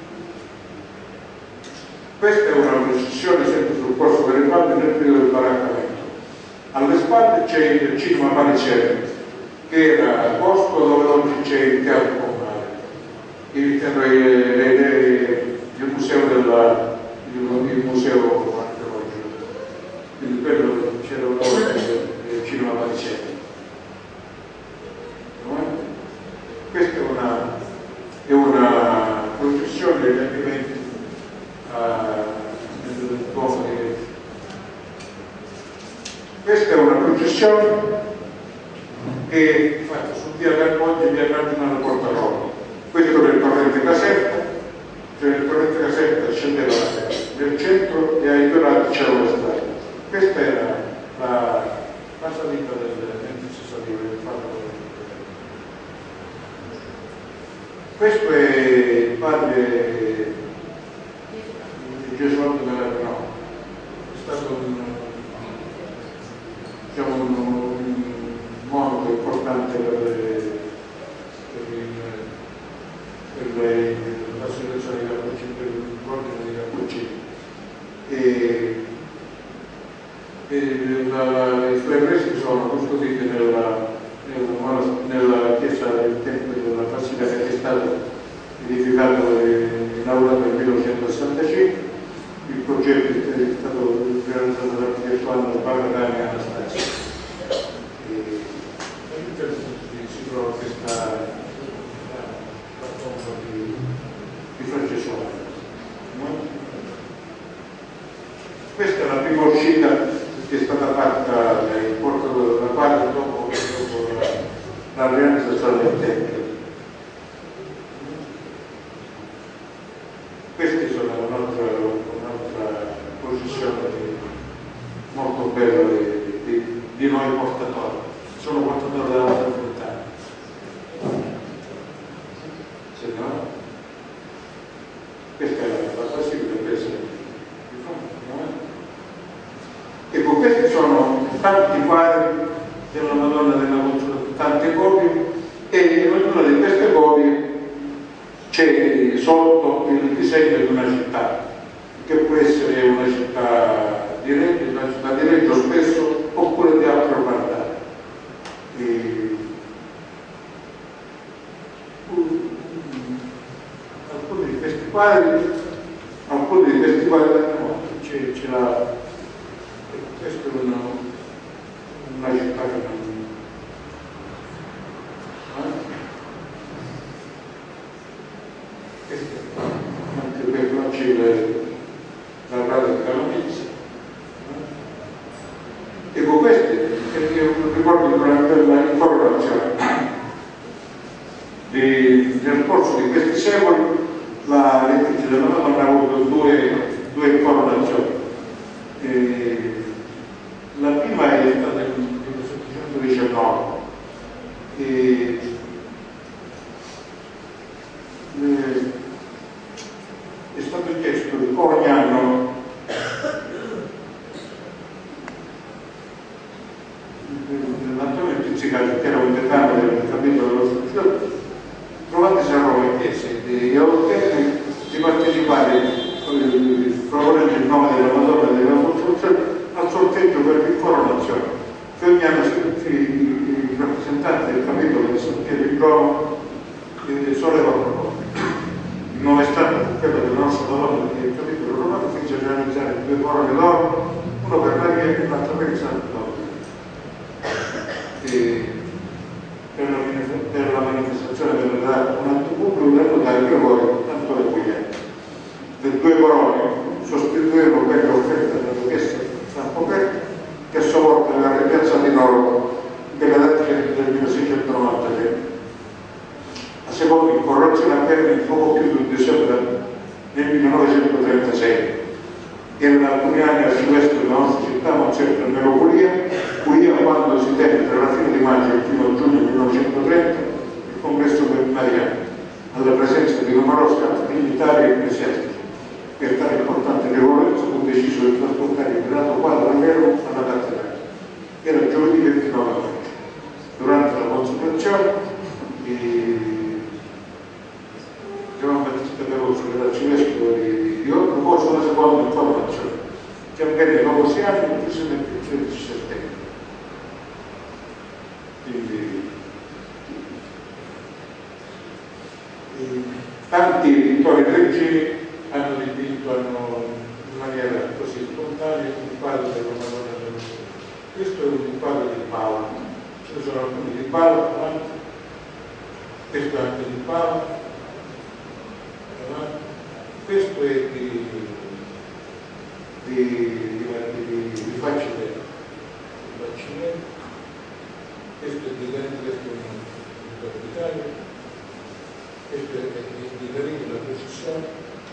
Questa è una processione sempre sul corso Garibaldi nel periodo del baraccamento. Alle spalle c'è il cinema Panicelli, che era il posto dove oggi c'è il teatro comunale, il museo archeologico. Quindi quello c'era una volta il cinema Panicelli. Questa è una processione degli alimenti nel Duomo di Rete. Questa è una processione che è fatta su via Garpoggi e via Cardinale Portarolo. Questo è il torrente Caserta, cioè il torrente Caserta scendeva nel centro e ai due lati c'era una strada. Questa era la salita mentre si saliva il fatto. Questo è il padre Gesualdo Melano, è stato un monaco importante per l'associazione dei Cappuccini, per l'ordine dei Cappuccini. i suoi resti sono custoditi nella chiesa del Tempio della Basilica, che è stato edificato e inaugurato nel 1965. Il progetto è stato realizzato dall'architetto Pagadani Anastasia. All'interno si trova questa tomba di Fra Gesù. Questa è la prima uscita che è stata fatta nel porto della Quadra dopo la realizzazione del Tempio. Questi sono un'altra posizione molto bella di noi portatori. Sono portatori dell'altra montagna. Se no, questa è la Basilica presa di fondo. Ecco, questi sono tanti quadri della Madonna della Consolata, tante copie, e in ognuna di queste copie c'è sotto il disegno di una città, che può essere una città di Reggio spesso, oppure di altre località. Alcuni di questi quadri c'è la, questa è una città che non, anche per facile la rada di Calamizia. Ecco, questi ricordo una bella informazione. Nel corso di questi secoli la lettrice della Madonna ha avuto due coronazioni. La prima è stata nel 1719 è stato chiesto ogni anno Antonio Pizzicato, che era un decano del capitolo dello Struzio, trovate a Roma in chiesa e ho chiesto di partecipare proponendo il nome della Madonna della Costruzione al sorteggio per l'incoronazione, che ogni anno i rappresentanti del capitolo di San Pietro in Roma sollevano. Il nome è stato quello della nostra Madonna del capitolo romano, fece realizzare due corone d'oro, uno per Maria e l'altro per Santo Domenico. Per la manifestazione venne dato un atto pubblico da notare Gregorio Antonio Guglielmo. Le due corone sostituirono quelle offerte dalla duchessa San Poper, che a sua volta aveva ripiazzato in oro della data del 1693. La seconda incoronazione avvenne poco più di un dicembre nel 1936. Era alcuni anni a sud-est della nostra città, ma certo nella Puglia, quando si tenne tra la fine di maggio e il 1 giugno 1930 il congresso mariano, alla presenza di numerosi altri militari e ecclesiastici. Per tale importante rivoluzza fu deciso di trasportare il grado quadro nero alla cattedrale. Era giovedì 29 maggio. Durante la consacrazione Giovanni Battista Peroso, che era arcivescovo di Oltre, propose la seconda incoronazione, che avvenne dopo 6 anni, precisamente il 13 settembre. Quindi tanti pittori reggini hanno dipinto in maniera così spontanea il quadro della Madonna della Sera. Questo è un quadro di Paolo, ce ne sono alcuni di Paolo avanti, questo è anche di Paolo avanti, questo è di Facile, questo è di Dante, questo è un capitale, questo è di Carino, la processione,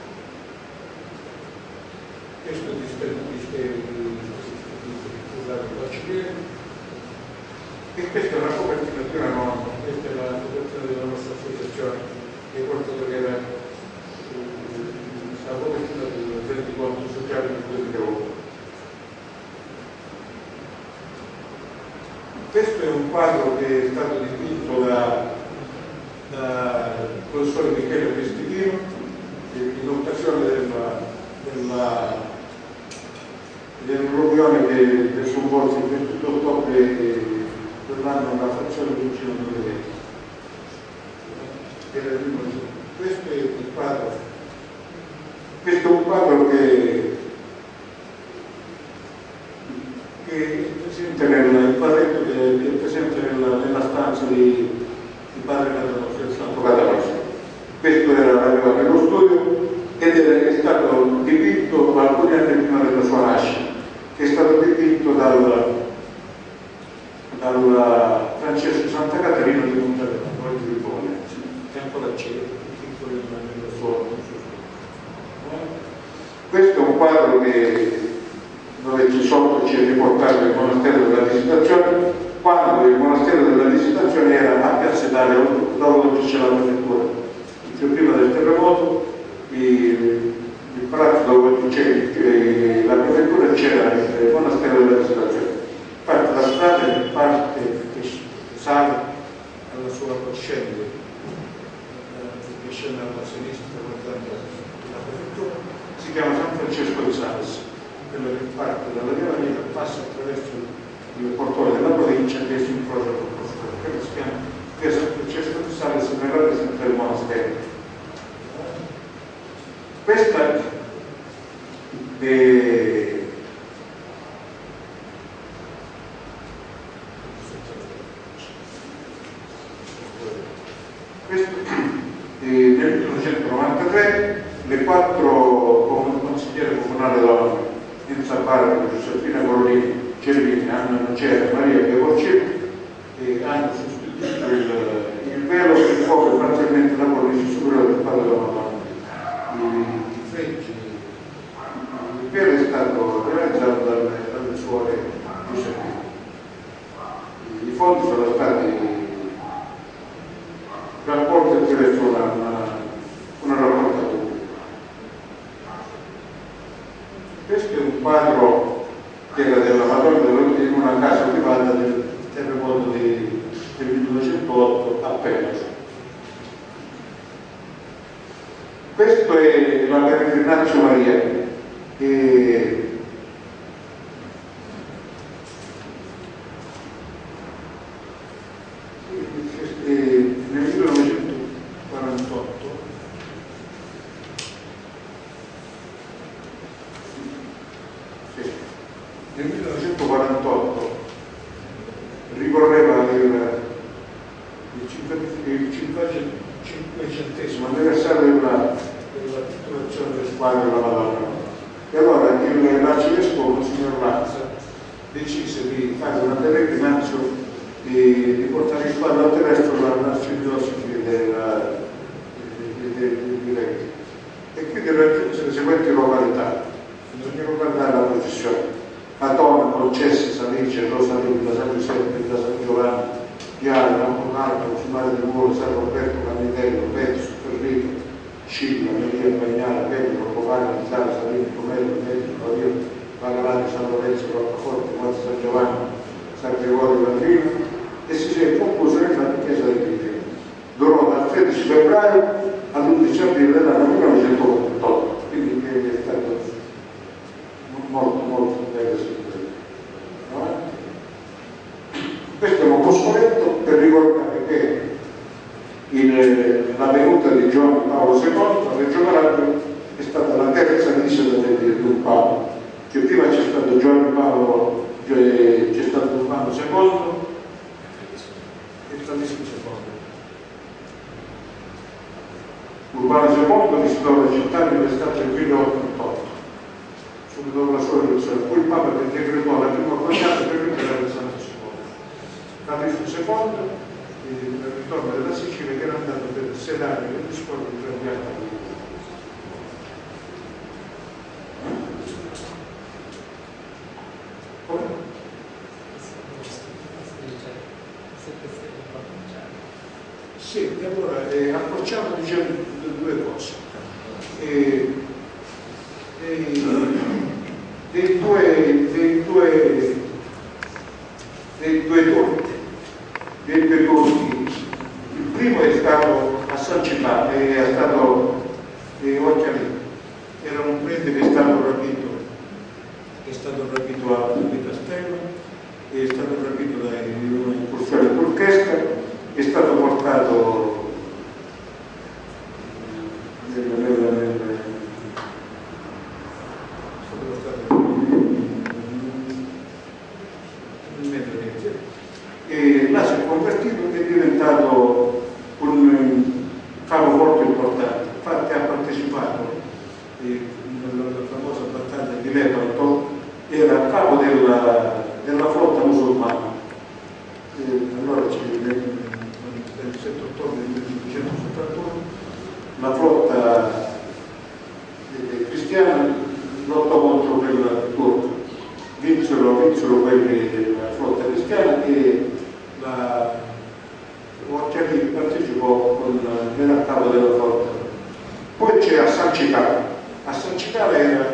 questo è di Facile, e questa è una copertina di una norma, questa è la copertina della nostra associazione che porta era la copertina del rendiconto sociale di 2008. Questo è un quadro che è stato dipinto dal professore Michele Pestichino in occasione dell'alluvione del somborso il 28 ottobre dell'anno alla facciata del Gino questo è il quadro. Questo è un quadro che è presente nel quadretto che è presente nella stanza di padre Catalossi, del Santo Catalossi. Questo aveva nello studio ed è stato dipinto alcuni anni prima della sua nascita, che è stato dipinto dal Francesco Santa Caterina di Montalena, di Ripone, che ancora c'è, nel suo. Questo è un quadro dove c'è sotto c'è riportato il monastero della Visitazione, quando il monastero della Visitazione era a Piazza Italia, dove c'è la prefettura. Prima del terremoto, il palazzo dove c'è la prefettura c'era il monastero della Visitazione. Parte la strada e parte che sale alla sua scende, che scende alla sinistra guardando la prefettura, si chiama San Francesco di Sales, quello che parte dalla via Maria, passa attraverso il portone della provincia che si incrocia col portone. Quello si chiama San Francesco di Sales per rappresentare il monastero. Questa nel 1993 le 4 consigliere comunali donne, Enza Barba, Giuseppina Corolini, Cervini, Anna Nocera, Maria Bevorcini, hanno sostituito il velo che copre parzialmente la cornice superiore del Padre della Madonna. Il velo è stato realizzato dalle suore Giuseppine. I fondi sono stati raccolti attraverso una raccoltatura. Questo è un quadro che era della Madonna in una casa privata del terremoto del 1908 a Penaso. Questo è la Peregrinazio Maria nel 1948 nel 1948 ricorreva il 500° anniversario della titolazione del quadro della Madonna. E allora l'arcivescovo Monsignor Lanza decise di fare una peregrinazio di portare il quadro attraverso l'arcidiocesi di Reggio. E quindi raggiunse le seguenti località. In ogni località la processione: Matona, Concesse, Salice, Rosalinda, San Giuseppe, San Giovanni, Piave, Campomarco, Consumare del Muro, San Roberto, Cannitello, Pezzo, Ferrito, Scilla, Melia, Bagnara, Pedro, Copano, Pizzara, Salino, Comello, Pedro, Pavio, Pagalani, San Lorenzo, Roccaforte, Monte San Giovanni, San Gregorio, Latrino, e si è concluso nella chiesa del Cristiano. Durò dal 13 febbraio all'11 aprile dell'anno 1948, quindi è stato molto bello. Questo è un foscoletto per ricordare che la venuta di Giovanni Paolo II a Reggio Calabria è stata la terza visita di un Papa, che prima c'è stato Giovanni Paolo, c'è stato Urbano II e Francesco II. Urbano II visitò la città nell'estate del 1988, subito dopo la sua rivoluzione. Poi il Papa decretò la prima crociata per ritirare il Santo Sepolcro. Francesco II, il ritorno della Sicilia, che era andato per sedare le discorde di Grandiata. Sì, allora approcciamo dicendo due cose. Dei due torti. Il primo è stato a San Città, è stato Occhialino. Era un prete che è stato rapito è stato rapito a Castello, è stato rapito da un'incursione turchesca, è stato portato e là si è convertito e è diventato un capo molto importante. Infatti ha partecipato nella famosa battaglia di Lepanto, era a capo della flotta musulmana. Allora nel 7 ottobre 1571 la flotta cristiana lottò contro quella turca, vinsero quelli della flotta cristiana e la Occhiali partecipò era a capo della flotta. Poi c'è a San Cicale. A San Cicale era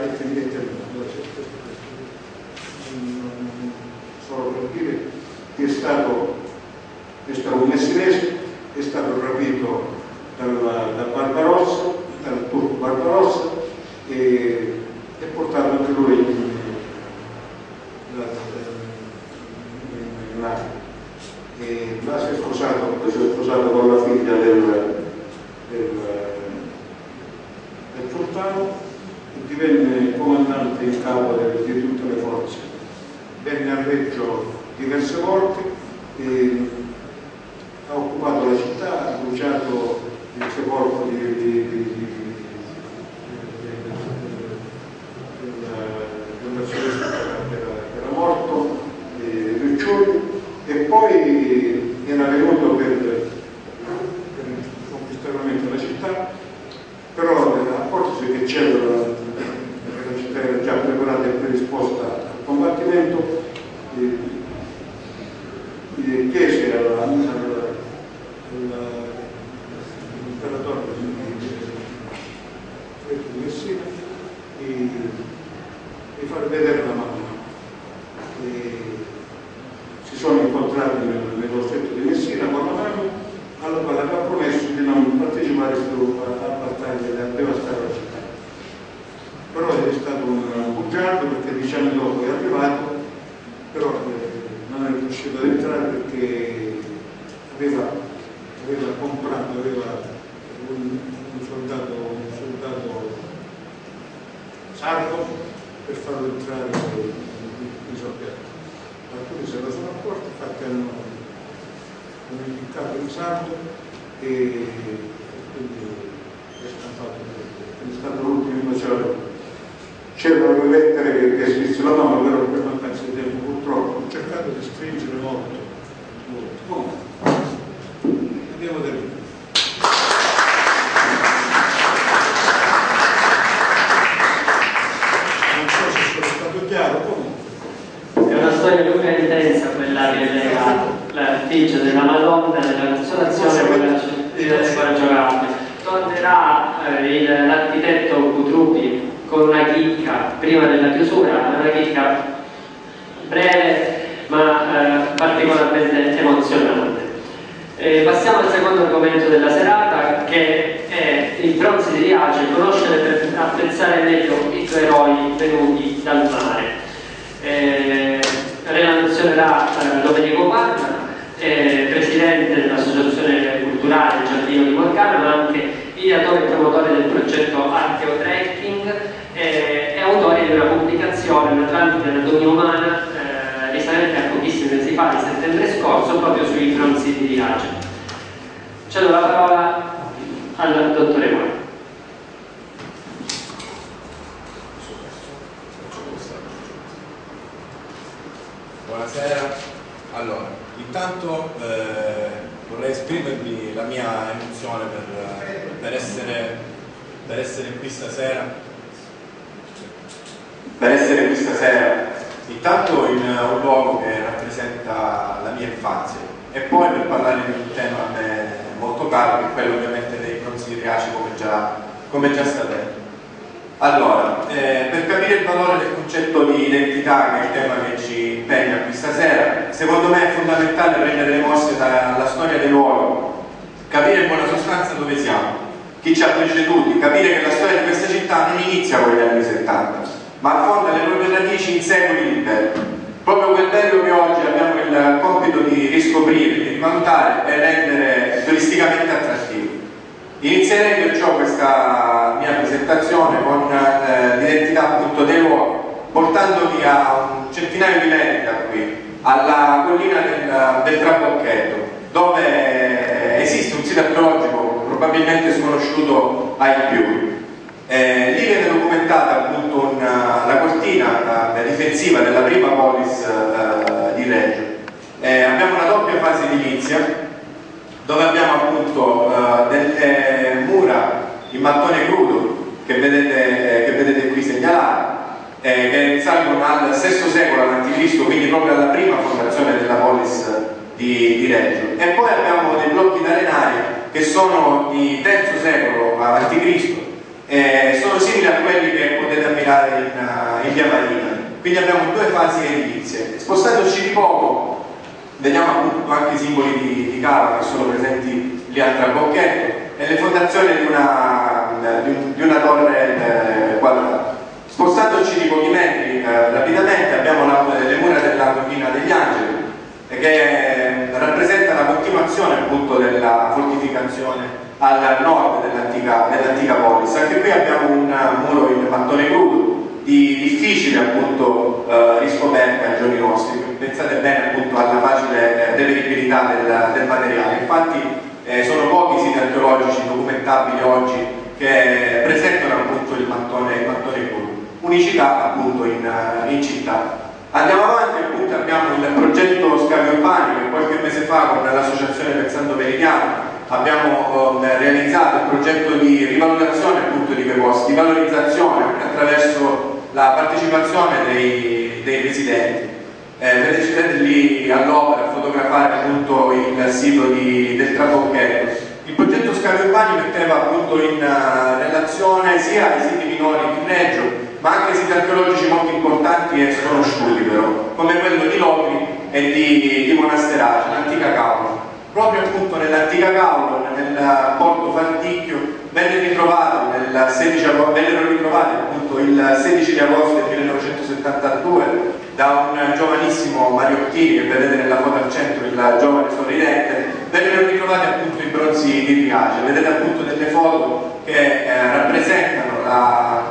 solo per dire che è stato un messinese, è stato rapito da Barbarossa, dal turco Barbarossa e portato anche lui in Africa. E là si è sposato con la figlia del sultano e divenne comandante in capo di tutte le forze. Venne a Reggio diverse volte e ha occupato la città, ha bruciato il sepolcro che era morto, Riccioli, e poi era venuto per conquistare la città, però accortosi che c'era, che la città era già preparata e predisposta al combattimento, chiese all'imperatore di Messina di far vedere la mano. Si sono incontrati nello stretto di Messina con la mano, alla quale aveva promesso di non partecipare più a battaglie da devastare la città. Però è stato un bugiardo perché 10 anni dopo è arrivato, però non è riuscito ad entrare perché aveva comprato un soldato sardo per farlo entrare in soppiatto. Alcuni se la sono accorti, infatti hanno impiccato il sardo e quindi è scampato. È stato l'ultimo innocente. C'erano le lettere che scrisse la mamma, però per mancanza di tempo purtroppo ho cercato di stringere molto. Comunque, andiamo da lì. Non so se sono stato chiaro, comunque. È una storia lunga e intensa quella che lega l'affiggio della Madonna, della Consolazione con la città giocante. Tornerà l'architetto Cutrupi con una chicca prima della chiusura, una chicca breve ma particolarmente emozionante. Passiamo al secondo argomento della serata, che è il bronzo di Riace, conoscere per apprezzare meglio i tuoi eroi venuti dal mare. Relazionerà Domenico Guarda, presidente dell'associazione culturale Il Giardino di Molcano, ma anche ideatore e promotore del progetto Archeotrekking e autore di una pubblicazione, L'Atlantide anatomia umana, risalente a pochissimi mesi fa, di settembre scorso, proprio sui bronzi di Riace. Cedo la parola al dottore Guarda. Buonasera. Allora, intanto vorrei esprimervi la mia emozione per essere qui stasera. Intanto in un luogo che rappresenta la mia infanzia e poi per parlare di un tema a me molto caro, che è quello ovviamente dei bronzi di Riace, come già sta detto. Allora, per capire il valore del concetto di identità, che è il tema che ci impegna qui stasera, secondo me è fondamentale prendere le mosse dalla storia dei luoghi, capire in buona sostanza dove siamo, chi ci ha preceduti, capire che la storia di questa città non inizia con gli anni 70, ma affonda le proprie radici insegui il bello. Proprio quel bello che oggi abbiamo il compito di riscoprire, di rivalutare e rendere turisticamente attrattivo. Inizierei perciò questa mia presentazione con l'identità appunto dei luoghi, portandovi a un centinaio di metri da qui, alla collina del Trabocchetto, dove esiste un sito archeologico probabilmente sconosciuto ai più. Lì viene documentata appunto la cortina difensiva della prima polis di Reggio. Abbiamo una doppia fase edilizia dove abbiamo appunto delle mura in mattone crudo che vedete qui segnalate, che risalgono al VI secolo a.C., quindi proprio alla prima fondazione della polis di Reggio. E poi abbiamo dei blocchi d'arenaria che sono di III secolo a.C., sono simili a quelli che potete ammirare in Via Marina. Quindi abbiamo due fasi edilizie. Spostandoci di poco vediamo appunto anche i simboli di cava che sono presenti lì al Trabocchetto e le fondazioni di una torre quadrata. Spostandoci di pochi metri rapidamente abbiamo le mura della collina degli Angeli, che rappresenta la continuazione appunto della fortificazione al nord dell'antica polis. Anche qui abbiamo un muro in mattone crudo di difficile appunto riscoperta ai giorni nostri. Pensate bene appunto alla facile deperibilità del materiale. Infatti sono pochi siti archeologici documentabili oggi che presentano appunto il mattone crudo, unicità appunto in città. Andiamo avanti, appunto abbiamo il progetto Scavi Urbani che qualche mese fa con l'associazione Pensando Meridiano abbiamo realizzato il progetto di rivalutazione appunto di quei posti, di valorizzazione attraverso la partecipazione dei residenti. Vedete lì all'opera a fotografare appunto il sito del Trabocchetto. Il progetto Scavi Urbani metteva appunto in relazione sia i siti minori di Reggio ma anche siti archeologici molto importanti e sconosciuti però, come quello di Locri e di Monasterace, l'antica Caulo. Proprio appunto nell'antica Caulo, nel porto Farticchio, vennero ritrovati appunto il 16 di agosto del 1972 da un giovanissimo Mariottini, che vedete nella foto al centro, il giovane sorridente. Vennero ritrovati appunto i bronzi di Riace. Vedete appunto delle foto che rappresentano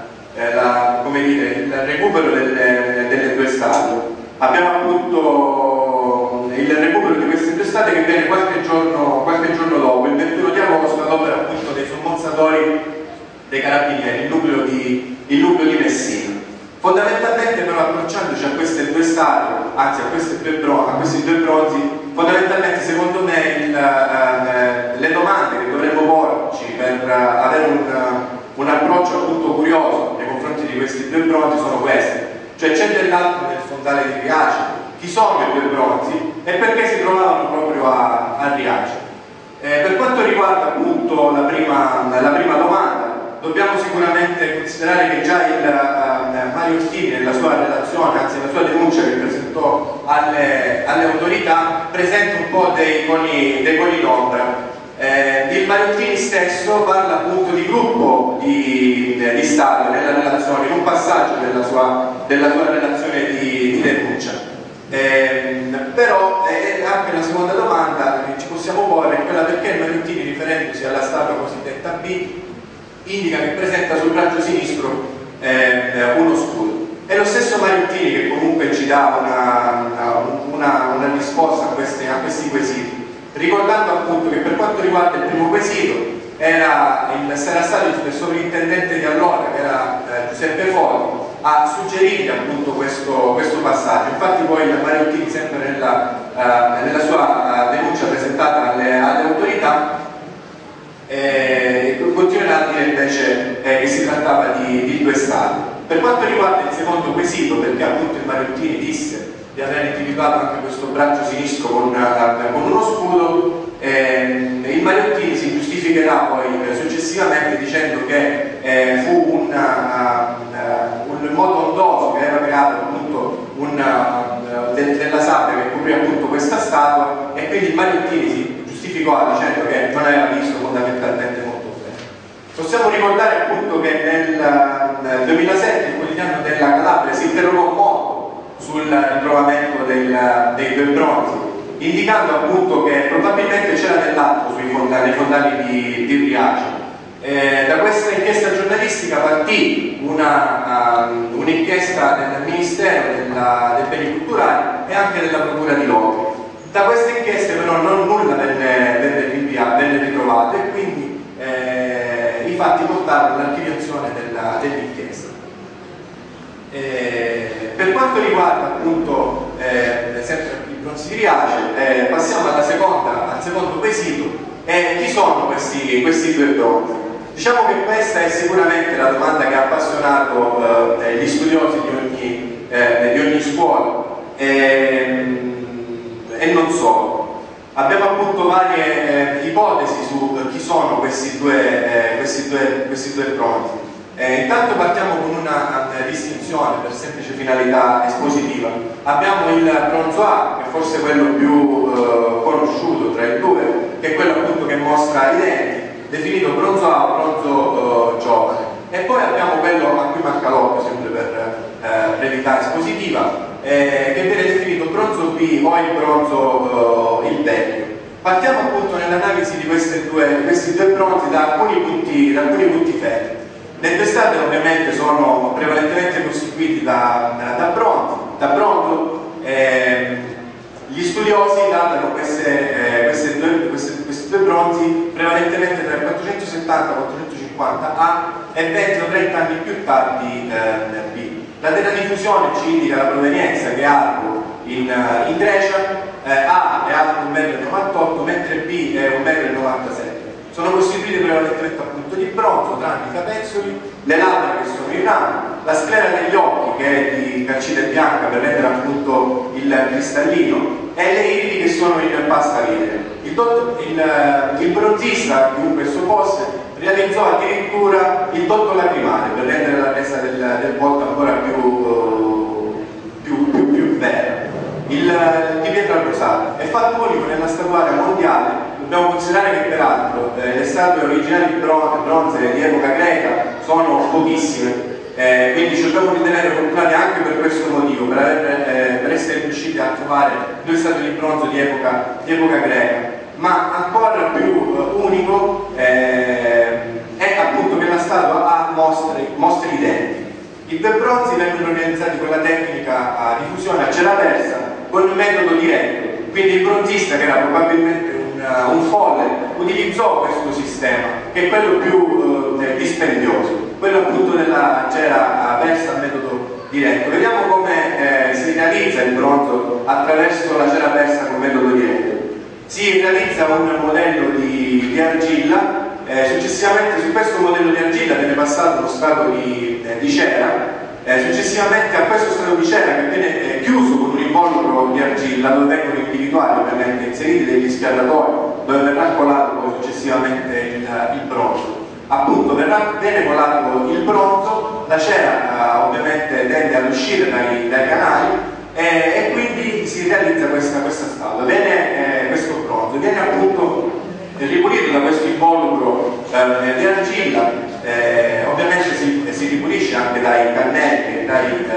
il recupero delle due statue. Abbiamo appunto il recupero di queste due statue che viene qualche giorno dopo, il 21 di agosto, all'opera appunto dei sommozzatori dei Carabinieri, il nucleo di Messina. Fondamentalmente però, approcciandoci a queste due statue, anzi a questi due bronzi, fondamentalmente secondo me le domande che dovremmo porci per avere un approccio appunto curioso nei confronti di questi due bronzi sono queste: cioè c'è dell'altro nel fondale di Riace, chi sono i due bronzi e perché si trovavano proprio a Riace. Per quanto riguarda appunto la prima domanda, dobbiamo sicuramente considerare che già il Mariottini nella sua relazione, anzi nella sua denuncia che presentò alle autorità, presenta un po' dei coni d'ombra. Il Mariottini stesso parla appunto di gruppo di statue nella relazione, in un passaggio della sua relazione di denuncia. Però anche la seconda domanda che ci possiamo porre è quella: perché il Mariottini, riferendosi alla statua cosiddetta B, indica che presenta sul braccio sinistro uno scudo? È lo stesso Mariottini che comunque ci dà una risposta a questi quesiti, ricordando appunto che per quanto riguarda il primo quesito era stato il sovrintendente di allora, che era Giuseppe Foti, a suggerire appunto questo passaggio. Infatti poi il Mariottini, sempre nella sua denuncia presentata alle autorità, continuerà a dire invece che si trattava di due stati. Per quanto riguarda il secondo quesito, perché appunto il Mariottini disse di aver individuato anche questo braccio sinistro con uno scudo, il Mariottini si giustificherà poi successivamente dicendo che fu un moto ondoso che aveva creato appunto della sabbia che coprì appunto questa statua, e quindi il Mariottini si giustificò dicendo che non aveva visto fondamentalmente molto bene. Possiamo ricordare appunto che nel 2007 il quotidiano della Calabria si interrogò sul ritrovamento dei due bronzi, indicando appunto che probabilmente c'era dell'altro nei fondali di Riace. Da questa inchiesta giornalistica partì un'inchiesta del Ministero dei Beni Culturali e anche della Procura di Lodi. Da queste inchieste però nulla venne ritrovato e quindi i fatti portarono all'archiviazione dell'inchiesta. Per quanto riguarda appunto sempre i bronzi di Riace, passiamo al secondo quesito. Chi sono questi due bronzi? Diciamo che questa è sicuramente la domanda che ha appassionato gli studiosi di ogni scuola e non solo. Abbiamo appunto varie ipotesi su chi sono questi due bronzi. Intanto partiamo con una distinzione per semplice finalità espositiva. Abbiamo il bronzo A, che forse è quello più conosciuto tra i due, che è quello appunto che mostra i denti, definito bronzo A o bronzo giovane. E poi abbiamo quello a cui manca l'occhio, sempre per brevità espositiva, che viene definito bronzo B o il bronzo il vecchio. Partiamo appunto nell'analisi di questi due bronzi da alcuni punti fermi. Le due strade ovviamente sono prevalentemente costituiti da bronzo. Gli studiosi datano questi due bronzi prevalentemente tra il 470 e il 450 A e 20 o 30 anni più tardi B. La data di fusione ci indica la provenienza, che è Argo in Grecia, A è alto 1,98 m, mentre B è 1,97 m. Sono costituite prevalentemente appunto di bronzo, tranne i capezzoli, le labbra che sono in ramo, la sclera degli occhi che è di calcite bianca per rendere appunto il cristallino, e le iridi che sono in pasta vinile. Il bronzista, chiunque esso fosse, realizzò addirittura il dotto lacrimale per rendere la resa del volto ancora più vera. Di pietra rosata è fatto unico nella statuaria mondiale. Dobbiamo considerare che peraltro le statue originali bronze di epoca greca sono pochissime, quindi ci dobbiamo ritenere fortunati anche per questo motivo, per essere riusciti a trovare due statue di bronzo di epoca greca. Ma ancora più unico è appunto che la statua mostra i denti. I due bronzi vengono realizzati con la tecnica di fusione a cera persa con il metodo diretto, quindi il bronzista, che era probabilmente un folle, utilizzò questo sistema, che è quello più dispendioso, quello appunto della cera persa a metodo diretto. Vediamo come si realizza il bronzo attraverso la cera persa con metodo diretto. Si realizza un modello di argilla, successivamente su questo modello di argilla viene passato uno strato di cera, successivamente a questo strato di cera, che viene chiuso con un involucro di argilla, dove vengono individuati ovviamente inseriti degli schiattatori, dove verrà colato poi successivamente il bronzo. Appunto viene colato il bronzo, la cera ovviamente tende ad uscire dai canali, e quindi si realizza questa statua. Questo bronzo viene appunto ripulito da questo involucro di argilla, ovviamente si ripulisce anche dai cannelli e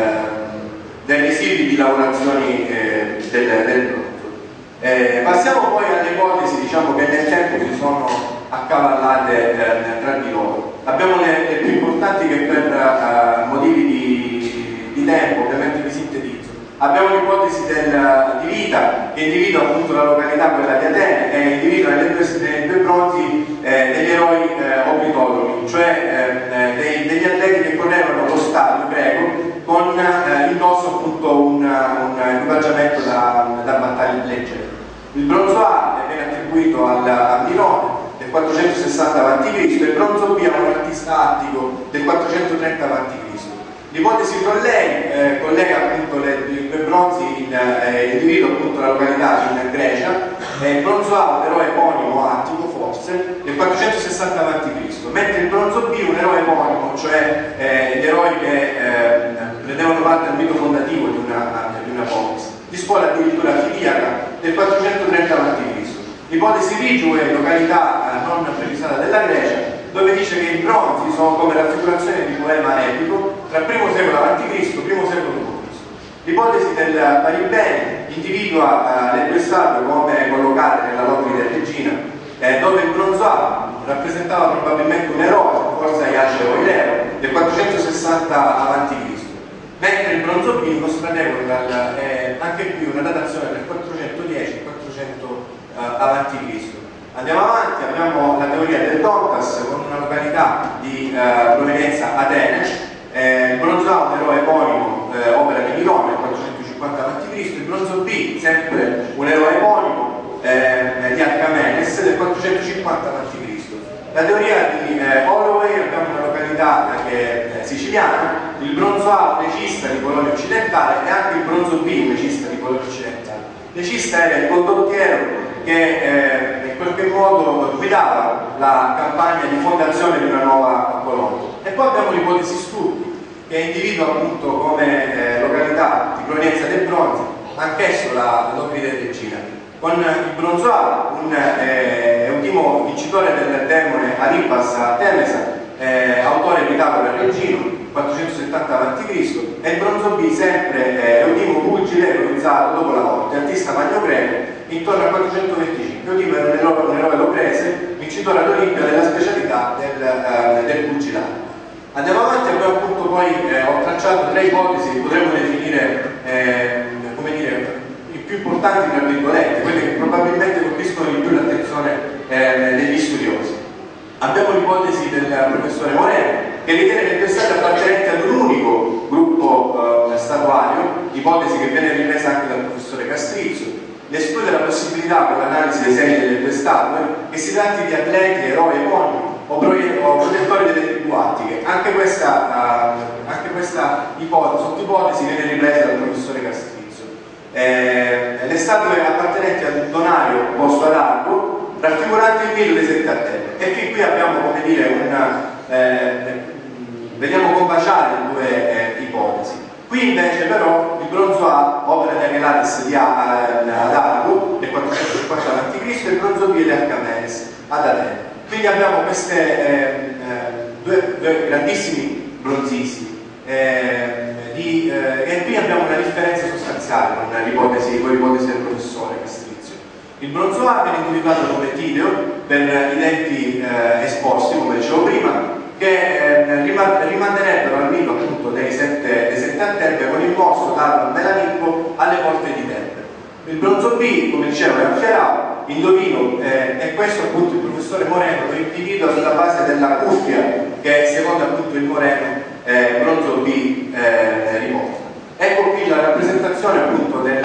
dai residui di lavorazioni del bronzo. Passiamo poi alle ipotesi, diciamo, che nel tempo si sono accavallate tra di loro. Abbiamo le più importanti, che per motivi di tempo ovviamente vi sintetizzo. Abbiamo l'ipotesi di vita, che individua appunto la località, quella di Atene, e individua nei due bronzi degli eroi opitolomi, cioè degli atleti che correvano lo stadio greco con indosso appunto un equipaggiamento da battaglia leggera. Il bronzo A viene attribuito a Mirone del 460 a.C. e il bronzo B a un artista attico del 430 a.C. L'ipotesi collega appunto i due bronzi, individua appunto la località in Grecia, il bronzo A un eroe eponimo attico forse del 460 a.C., mentre il bronzo B un eroe eponimo, cioè gli eroi che prendevano parte al mito fondativo di una polis, di scuola addirittura filiaca del 430 a.C. L'ipotesi Rigiu è località non precisata della Grecia, dove dice che i bronzi sono come raffigurazione di poema epico tra il primo secolo a.C. e il primo secolo d.C. L'ipotesi del Maribene individua le due statue come collocate nella Locride Regina, dove il bronzo A rappresentava probabilmente un eroe, forse Aiace o Ileo, del 460 a.C., mentre il bronzo B, uno stranevole, anche qui una datazione del 410-400 a.C. Andiamo avanti, abbiamo la teoria del Dontas con una località di provenienza Atene. Il bronzo A, un eroe eponimo, opera di Milone, nel 450 a.C., il bronzo B, sempre un eroe eponimo, di Alcamenes, del 450 a.C. La teoria di Holloway, abbiamo una località che è siciliana, il bronzo A, un regista di colore occidentale, e anche il bronzo B, un regista di colore occidentale. Regista era il condottiero che in qualche modo guidava la campagna di fondazione di una nuova colonia. E poi abbiamo l'ipotesi Studi, che individua appunto come località di provenienza del bronzo anch'esso la Locride Regina, con il bronzo A, un ultimo vincitore del demone Aripas a Temesa, autore di Tavola Regino, 470 a.C., e il bronzo B, sempre Eudimo Pugile, eroizzato dopo la morte, artista magno greco, intorno al 425. Eudimo era un eroe locrese, vincitore all'Olimpia della specialità del pugilato. Andiamo avanti, abbiamo appunto poi ho tracciato tre ipotesi che potremmo definire come dire, i più importanti tra virgolette, quelle che probabilmente colpiscono di più l'attenzione degli studiosi. Abbiamo l'ipotesi del professore Moreno, che ritiene le due state appartenenti ad un unico gruppo statuario, ipotesi che viene ripresa anche dal professore Castrizzo. Ne esclude la possibilità, con l'analisi dei segni delle due statue, che si tratti di atleti, eroi eponimi o protettori delle tribù attiche. Anche questa sottipotesi viene ripresa dal professore Castrizzo. Le statue appartenenti ad un donario posto ad arco, raffiguranti il mito dei sette Attene. E fin qui abbiamo, come dire, vediamo combaciare le due ipotesi. Qui invece però il bronzo A, opera di Agelatis ad Argo, del 450 a.C., e il bronzo B di Alcamenes ad Atene. Quindi abbiamo queste due grandissimi bronzisti, e qui abbiamo una differenza sostanziale con l'ipotesi del professore Castrizio. Il bronzo A viene individuato come Tideo per i denti esposti, come dicevo prima, che rimanderebbero al mito appunto dei sette Attene con il mostro dato al Melanippo alle porte di Tebe. Il bronzo B, come dicevo, è Afferao, indovino, e questo appunto il professore Moreno lo individua sulla base della cuffia che secondo appunto il Moreno bronzo B riporta. Ecco qui la rappresentazione appunto dei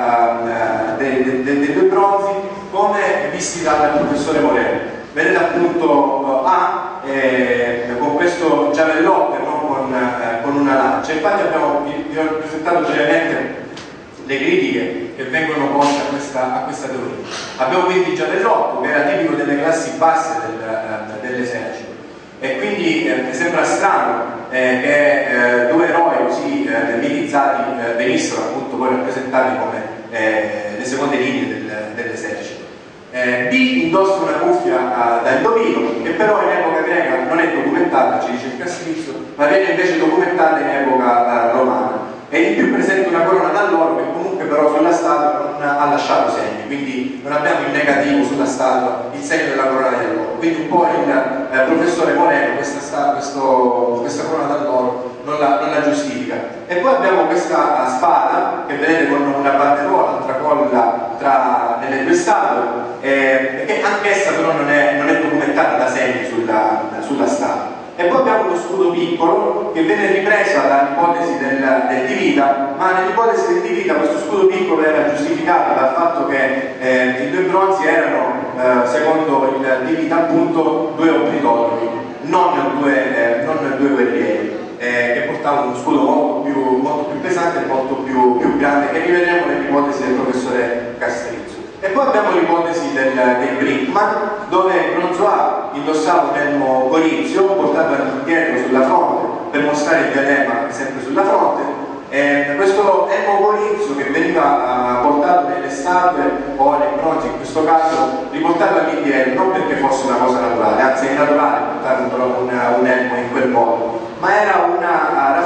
due bronzi come visti dal professore Moreno. Vedete appunto A con questo giavellotto e non con una lancia. Infatti vi ho presentato brevemente le critiche che vengono poste a questa teoria. Abbiamo quindi il giavellotto, che era tipico delle classi basse dell'esercito, e quindi mi sembra strano che due eroi così milizzati venissero appunto poi rappresentati come le seconde linee dell'esercito. B indossa una cuffia da indovino, che però in epoca greca non è documentata, ci dice il Castrizzo, ma viene invece documentata in epoca romana. E in più presenta una corona d'alloro che comunque però sulla statua non ha lasciato segni, quindi non abbiamo in negativo sulla statua il segno della corona d'alloro. Quindi un po' il professore Moreno questa corona d'alloro non la giustifica. E poi abbiamo questa spada che vedete con una banderuola tracolla nelle due statue, che anch'essa però non è documentata da segni sulla statua. E poi abbiamo lo scudo piccolo che viene ripreso dall'ipotesi del Divita, ma nell'ipotesi del Divita questo scudo piccolo era giustificato dal fatto che i due bronzi erano, secondo il Divita appunto, due obbligatomi, non due guerrieri, che portavano uno scudo molto più pesante e molto più grande, che rivedremo nell'ipotesi del professore Castrizzo. E poi abbiamo l'ipotesi dei Brinkman, dove il bronzo A indossava un elmo corinzio portato indietro sulla fronte per mostrare il diadema sempre sulla fronte. Questo elmo corinzio che veniva portato nelle statue o nei bronzi, in questo caso riportato all'indietro, non perché fosse una cosa naturale, anzi è naturale portare un elmo in quel modo, ma era una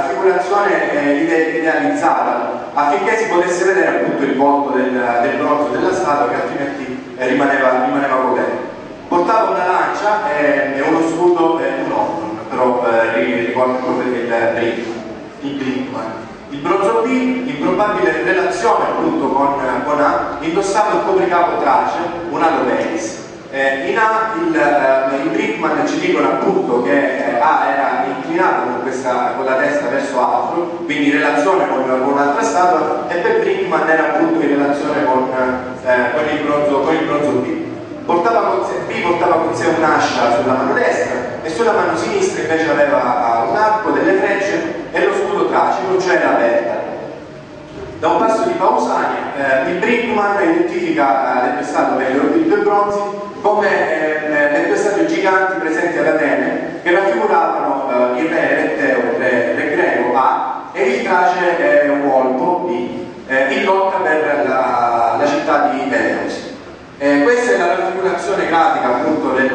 raffigurazione idealizzata affinché si potesse vedere appunto il volto del bronzo della statua, che altrimenti rimaneva coperto. Portava una lancia e uno scudo e un oblon, però ricorda proprio il Brinkmann. Il bronzo B, in probabile relazione appunto con A, indossava il copricapo trace, un halo penis. In A i Brinkmann ci dicono appunto che A era inclinato con la testa verso altro, quindi in relazione con un'altra statua, e per Brinkmann era appunto in relazione con il bronzo B. Portava con sé un'ascia sulla mano destra e sulla mano sinistra invece aveva un arco, delle frecce e lo scudo tracico, cioè l'aperta. Da un passo di Pausania, il Brinkmann identifica le due statue dei due bronzi come le due statue giganti presenti ad Atene, che raffiguravano il re Eretteo, il re greco A, e il trace Wolpo B, in lotta per la città di Eleos. Questa è la raffigurazione grafica appunto dei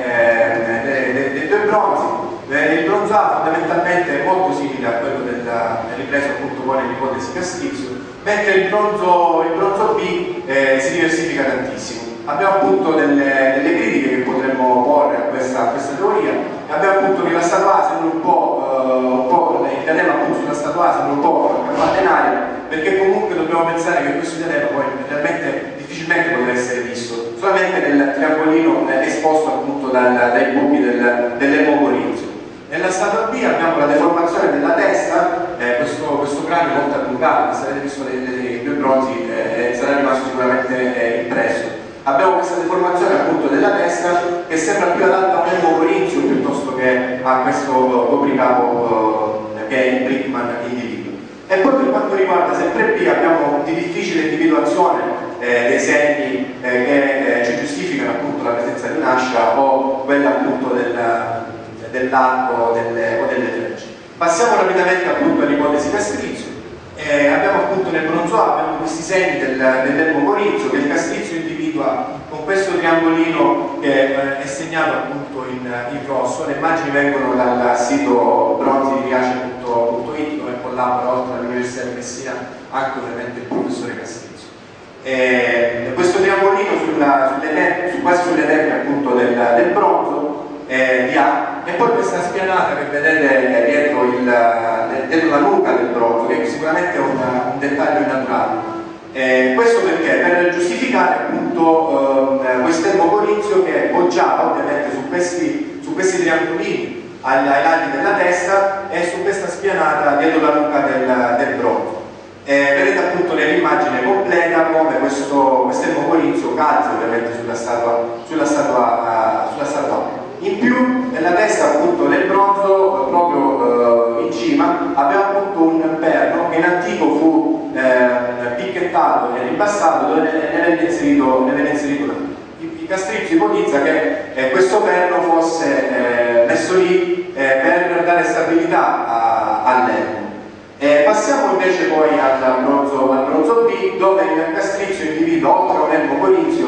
due bronzi. Il bronzo A fondamentalmente è molto simile a quello ripreso appunto poi nell'ipotesi Castrizio, mentre il bronzo B si diversifica tantissimo. Abbiamo appunto delle critiche che potremmo porre a questa teoria, e abbiamo appunto che la statua A sembra un po' il teorema appunto sulla statua A sembra un po' campatenaria, perché comunque dobbiamo pensare che questo teorema poi realmente difficilmente potrà essere visto, solamente nel triangolino esposto appunto dai buchi dell'Emo Corinzio. Nella statua B abbiamo la deformazione della testa, questo cranio molto allungato, se avete visto i due bronzi sarà rimasto sicuramente impresso. Abbiamo questa deformazione appunto della testa che sembra più adatta a un Emo Corinzio piuttosto che a questo copricapo che è il Brinkmann individuo. E poi per quanto riguarda sempre B abbiamo di difficile individuazione dei segni che ci giustificano appunto la presenza di un'ascia o quella appunto dell'arco o delle frecce. Passiamo rapidamente appunto all'ipotesi Castrizio. Abbiamo appunto nel bronzo A abbiamo questi segni dell'Elmo Corinzio che il Castrizio individua con questo triangolino che è segnato appunto in rosso. Le immagini vengono dal sito bronzidiriace.it, dove collabora oltre all'Università di Messina anche ovviamente il professore Castrizio. Questo triangolino quasi sulle tempie appunto del bronzo di A, e poi questa spianata che vedete dietro la nuca del bronzo, che sicuramente è un dettaglio naturale. Questo perché? Per giustificare appunto quest'Elmo Corinzio che poggiava ovviamente su questi triangolini ai lati della testa e su questa spianata dietro la nuca del bronzo. Vedete appunto nell'immagine completa come quest'Elmo Corinzio calza ovviamente sulla statua A. In più nella testa appunto del bronzo proprio in cima abbiamo appunto un perno che in antico fu picchettato e ribassato, dove ne venne inserito il Castrizio ipotizza che questo perno fosse messo lì per dare stabilità all'elmo. Passiamo invece poi al bronzo B, dove il Castrizio individua oltre a un Elmo Corinzio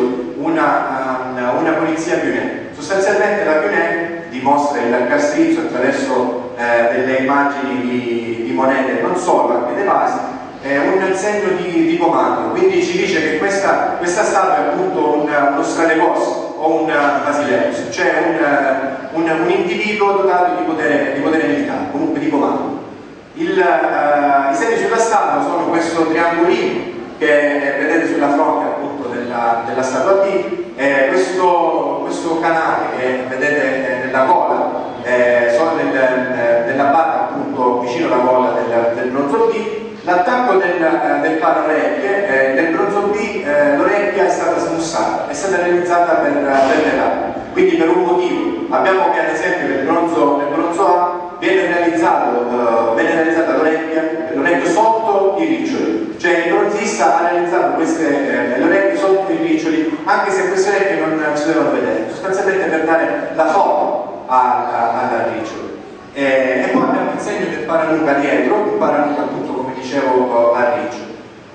una polizia Cunet. Sostanzialmente la Cunet dimostra il Castrizio attraverso delle immagini di monete, non solo, anche dei vasi, un segno di comando, quindi ci dice che questa statua è appunto uno Strategos o un Basileus, cioè un individuo dotato di potere militare, comunque di comando. I segni sulla statua sono questo triangolino che vedete sulla fronte appunto della statua B, questo canale che vedete nella gola, nella barra appunto vicino alla gola del bronzo B, l'attacco del paraorecchie del bronzo B, l'orecchia è stata smussata, è stata realizzata per l'età, quindi per un motivo. Abbiamo che ad esempio nel bronzo A viene realizzata l'orecchio sotto i riccioli, cioè il bronzista ha realizzato le orecchie sotto i riccioli, anche se queste orecchie non si devono vedere, sostanzialmente per dare la forma al ricciolo. E poi abbiamo il segno del paranuca dietro, un paranuca appunto come dicevo al ricciolo.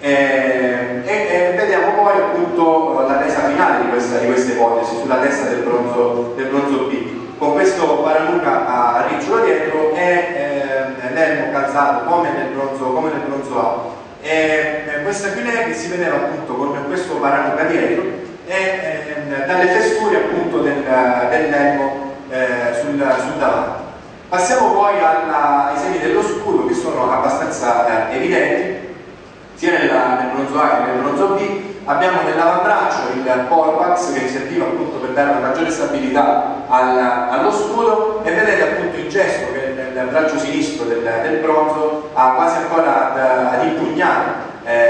E vediamo poi appunto la resa finale di questa ipotesi sulla testa del bronzo B, con questo paranuca a ricciolo dietro e l'elmo rasato come nel bronzo A. Questa Q-Leg che si vedeva appunto con questo paranuca dietro e dalle festure appunto dell'elmo sul davanti. Passiamo poi ai segni dello scudo, che sono abbastanza evidenti sia nel bronzo A che nel bronzo B. Abbiamo nell'avambraccio il Polpax, che serviva appunto per dare una maggiore stabilità allo scudo, e vedete appunto il gesto che nel braccio sinistro del bronzo ha quasi ancora ad impugnare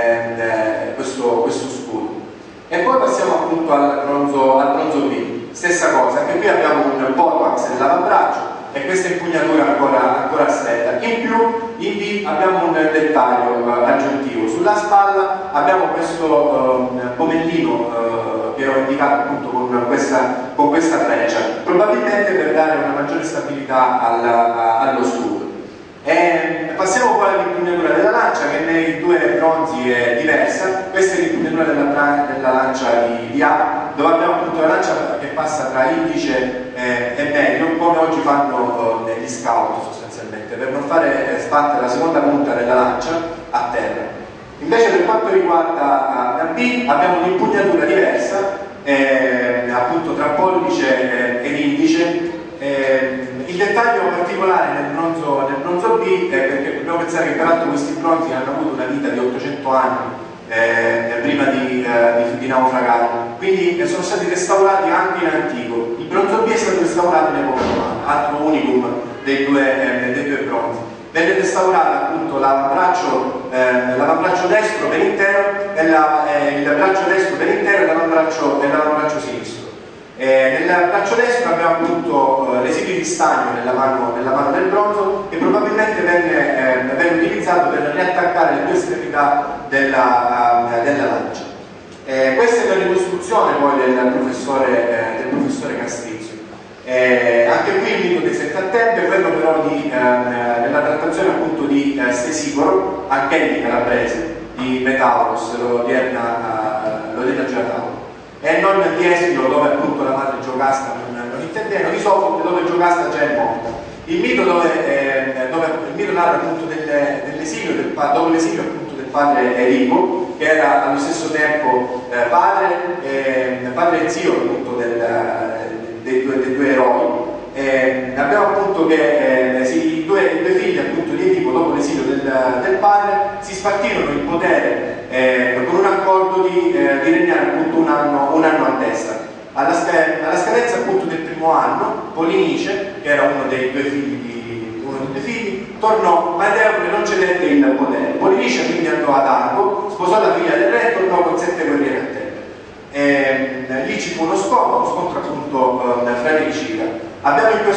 questo scudo. E poi passiamo appunto al bronzo B, stessa cosa, anche qui abbiamo un Polpax nell'avambraccio e questa impugnatura ancora stretta. In più in B abbiamo un dettaglio aggiuntivo. Sulla spalla abbiamo questo pomellino che ho indicato appunto con questa freccia, probabilmente per dare una maggiore stabilità allo scudo. Passiamo poi all'impugnatura della lancia, che nei due bronzi è diversa. Questa è l'impugnatura della lancia di A, dove abbiamo appunto la lancia che passa tra indice e medio, come oggi fanno gli scout sostanzialmente, per non fare sbattere la seconda punta della lancia a terra. Invece per quanto riguarda la B abbiamo un'impugnatura diversa, appunto tra pollice ed indice. Il dettaglio particolare nel bronzo B è perché dobbiamo pensare che peraltro questi bronzi hanno avuto una vita di 800 anni prima di naufragare, quindi sono stati restaurati anche in antico. Il bronzo B è stato restaurato in epoca romana, altro unicum dei due bronzi. Venne restaurato appunto l'avambraccio destro per intero e il braccio destro per intero e l'avambraccio sinistro. Nel braccio destro abbiamo appunto residui di stagno nella mano del bronzo, che probabilmente venne utilizzato per riattaccare le due estremità della lancia. Questa è la ricostruzione poi del professore Castrizio. Anche qui il mito dei sette attenti è quello però nella trattazione appunto di Stesicoro, anch'egli calabrese, di Metauros, l'odierna Giatauro. E non di Esilo, dove appunto la madre Giocasta non intendeva, di Sofocle, dove Giocasta già è morta. Il mito narra appunto dell'esilio dopo l'esilio appunto del padre Erico, che era allo stesso tempo padre e zio appunto dei due eroi. Abbiamo appunto che i due figli appunto di Edipo, dopo l'esilio del padre, si spartirono il potere con un accordo di regnare appunto un anno a testa. Alla scadenza appunto del primo anno, Polinice, che era uno dei due figli, tornò, ma Eteocle non cedette il potere. Polinice quindi andò ad Argo, sposò la figlia del re e tornò con 7 guerrieri a terra. Lì ci fu uno scontro appunto fratricida. Abbiamo in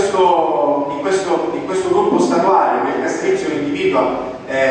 questo gruppo statuario che Castrizio individua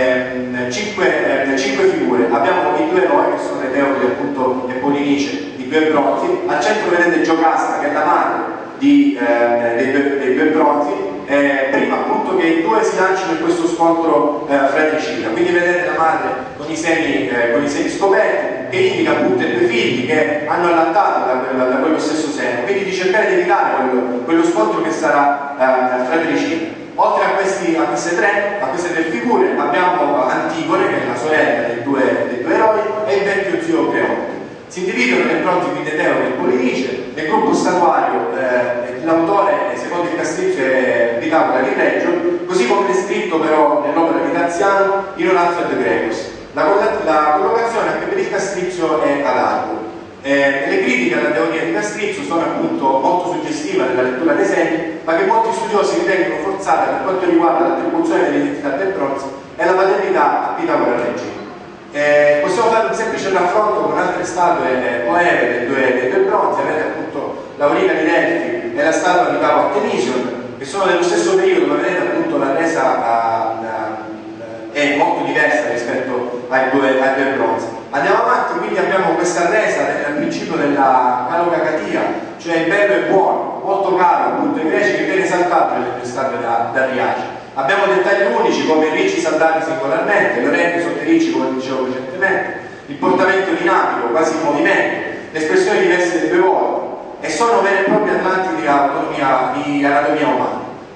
5 figure. Abbiamo i due eroi che sono Eteocle appunto e Polinice, i due bronzi. Al centro vedete Giocasta, che è la madre dei due bronzi, prima appunto che i due si lancino in questo scontro fratricida. Quindi vedete la madre con i seni scoperti, che indica appunto i due figli che hanno allattato da quello stesso seno, quindi di cercare di evitare quello scontro che sarà fratricida. Oltre a queste tre figure abbiamo Antigone, che è la sorella dei due eroi, e il vecchio zio Creonte. Si individuano nei bronzi quindi Eteocle e Polinice. Nel gruppo statuario l'autore, secondo il Castrizio, è Pitagora di Reggio, così come descritto però nell'opera di Taziano in Orazio ad Gregos. La collocazione anche per il Castrizio è ad arco. Le critiche alla teoria di Castrizio sono appunto molto suggestive nella lettura dei segni, ma che molti studiosi ritengono forzata per quanto riguarda l'attribuzione dell'identità del bronzo e la paternità a Pitagora Reggino. Possiamo fare un semplice raffronto con altre statue poeme dei due bronzi. Avete appunto l'Auriga di Delfi e la statua di Capo Artemision, che sono dello stesso periodo, ma vedete appunto la resa è molto diversa rispetto ai due bronzi. Andiamo avanti, quindi abbiamo questa resa del principio della calocacatia, cioè il bello e buono, molto caro appunto ai greci, che viene esaltato nelle statue da Riace. Abbiamo dettagli unici come i ricci saldati singolarmente, le orecchie sottericci come dicevo precedentemente, il portamento dinamico, quasi in movimento, le espressioni diverse delle due volte, e sono veri e propri atlanti di anatomia umana.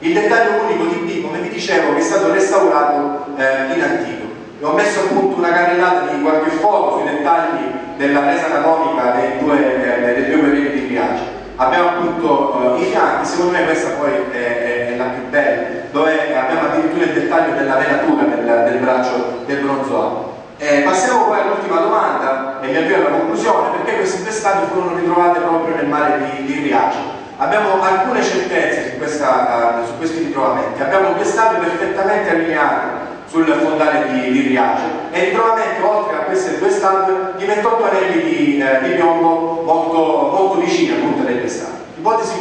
Il dettaglio unico di B, come vi dicevo, che è stato restaurato in antico. Ho messo appunto una carrellata di qualche foto sui dettagli della resa anatomica dei due operini di Riace. Abbiamo appunto i fianchi, secondo me questa poi è la più bella, dove abbiamo addirittura il dettaglio della venatura del braccio del bronzo A. Passiamo poi all'ultima domanda e mi avvio alla conclusione, perché queste due statue furono ritrovate proprio nel mare di Riace. Abbiamo alcune certezze su questi ritrovamenti. Abbiamo due statue perfettamente allineate sul fondale di Riace e il ritrovamento, oltre a queste due statue, di 28 anelli di piombo molto vicini appunto alle due statue. L'ipotesi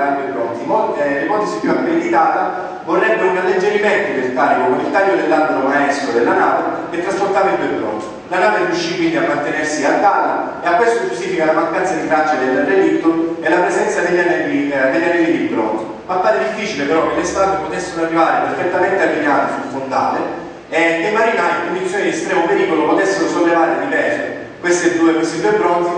più accreditata vorrebbe un alleggerimento del carico con il taglio dell'albero maestro della nave che trasportava i due bronzi. La nave riuscì quindi a mantenersi a galla e a questo giustifica la mancanza di tracce del relitto e la presenza degli anelli di bronzo. Ma pare difficile però che le statue potessero arrivare perfettamente allineate sul fondale e che i marinai in condizioni di estremo pericolo potessero sollevare di peso questi due bronzi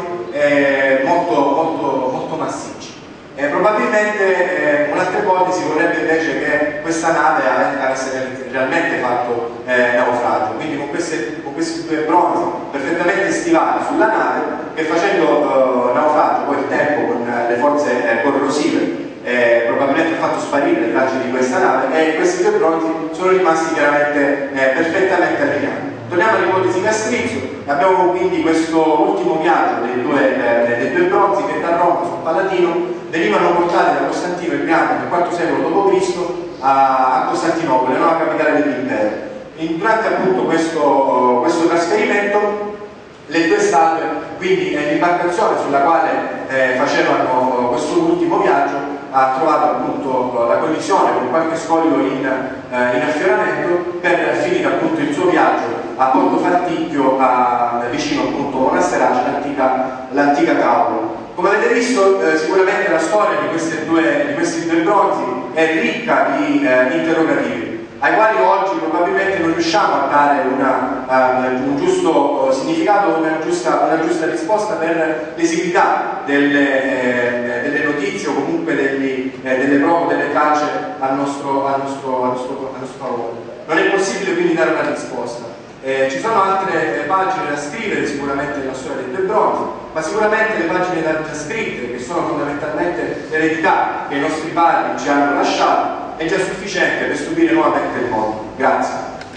molto massicci. Probabilmente un'altra ipotesi vorrebbe invece che questa nave avesse realmente fatto naufragio, quindi con questi due bronzi perfettamente stivati sulla nave, che facendo naufragio poi il tempo con le forze corrosive probabilmente ha fatto sparire le tracce di questa nave e questi due bronzi sono rimasti chiaramente perfettamente allineati. Torniamo all'ipotesi Castrizio, abbiamo quindi questo ultimo viaggio dei due bronzi che da Roma sul Palatino venivano portati da Costantino il Grande nel IV secolo d.C. a Costantinopoli, la nuova capitale dell'impero. Durante appunto questo trasferimento le due statue, quindi l'imbarcazione sulla quale facevano questo ultimo viaggio, ha trovato appunto la collisione con qualche scoglio in affioramento per finire appunto il suo viaggio a Porto Farticchio, vicino appunto Monasterace, l'antica Caulo. Come avete visto, sicuramente la storia di questi due bronzi è ricca di interrogativi, ai quali oggi probabilmente non riusciamo a dare un giusto significato, una giusta risposta per l'esiguità delle notizie o comunque delle prove, delle tracce al nostro favore. Non è possibile quindi dare una risposta. Ci sono altre pagine da scrivere sicuramente nella storia dei due bronzi, ma sicuramente le pagine da scritte, che sono fondamentalmente l'eredità che i nostri padri ci hanno lasciato, è già sufficiente per stupire nuovamente il mondo. Grazie.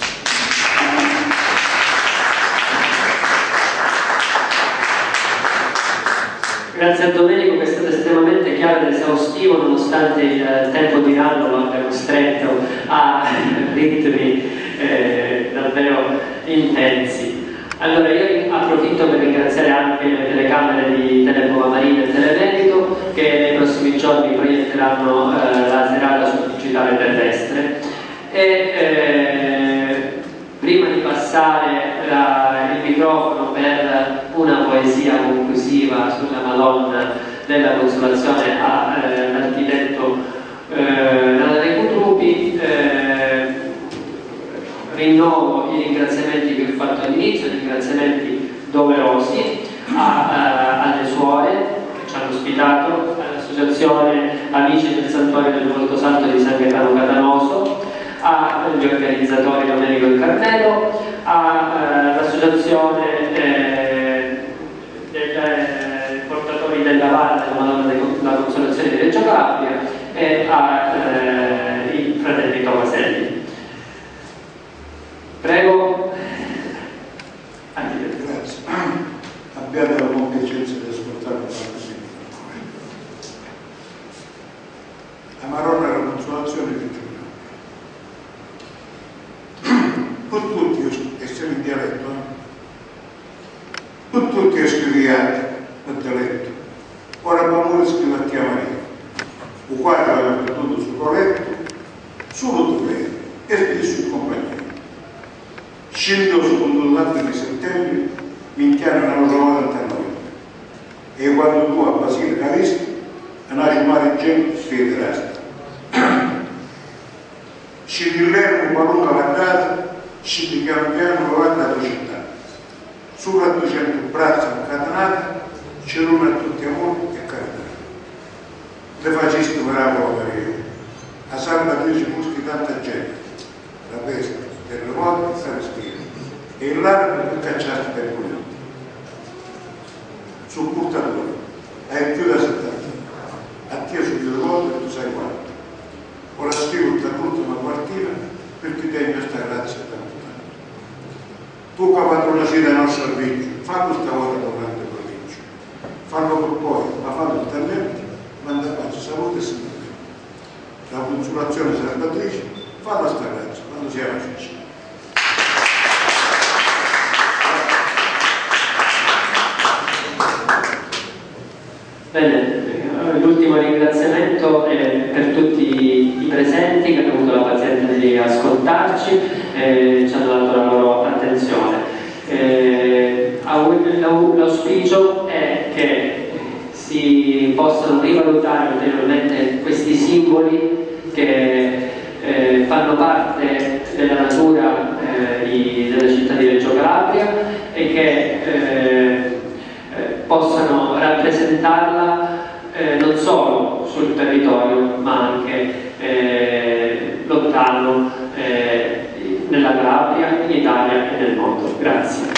Grazie a Domenico, che è stato estremamente chiaro ed esaustivo, nonostante il tempo di Nallo lo abbia costretto a ritmi davvero intensi. Allora io approfitto per ringraziare anche le telecamere di Telepova Marina e Televeneto, che nei prossimi giorni proietteranno la serata sul digitale terrestre. Prima di passare il microfono per una poesia conclusiva sulla Madonna della Consolazione all'architetto Natale Cutrupi, rinnovo i ringraziamenti che ho fatto all'inizio, ringraziamenti doverosi alle suore che ci hanno ospitato, all'associazione Amici del Santuario del Volto Santo di San Gaetano Catanoso, agli organizzatori Domenico e Carmelo, all'associazione dei portatori della Valle della Madonna della Consolazione di Reggio Calabria e ai fratelli Tomaselli. Prego. Grazie. Abbiate la compiacenza di ascoltare la così. La Maronna della Consolazione di Giulia. Per tutti, e siamo in dialetto, per tutti scriviate nel dialetto. Ora Pamore scrive a Maria. O quale aveva perduto sul corretto, solo tu vedi, e spesso in compagnia. Scendo secondo l'anno di settembre, minchiano hanno trovato a noi. E quando tu a Basilica visti, andai a chiamare gente sfederasti. Scendi l'ermo una lunga guardata, scendi piano piano davanti alla città. Sopra 200 braccia incatenate, c'erano a tutti amore e carità. Le facesti miracolo per io. a Salvatrice Muschi tanta gente, la pesca, terremoti, la respira, e il raro per cacciarti per pulire. Sul portatore, hai più da 70 anni, a te subito volte tu sai quanto. Ora scrivo l'ultima quartina per chi tenga questa grazia tanto tanto. Tu che padrona sei dal nostro servizio, fallo stavolta con grande provincia, fallo per poi, ma fallo talmente, manda pace, salute e salute. La consolazione salvatrice, fallo sta grazia, quando sia la ciccia. Bene, l'ultimo ringraziamento è per tutti i presenti che hanno avuto la pazienza di ascoltarci e ci hanno dato la loro attenzione. L'auspicio è che si possano rivalutare ulteriormente questi simboli che fanno parte della natura della città di Reggio Calabria e che possano rappresentarla non solo sul territorio ma anche lontano nella Calabria, in Italia e nel mondo. Grazie.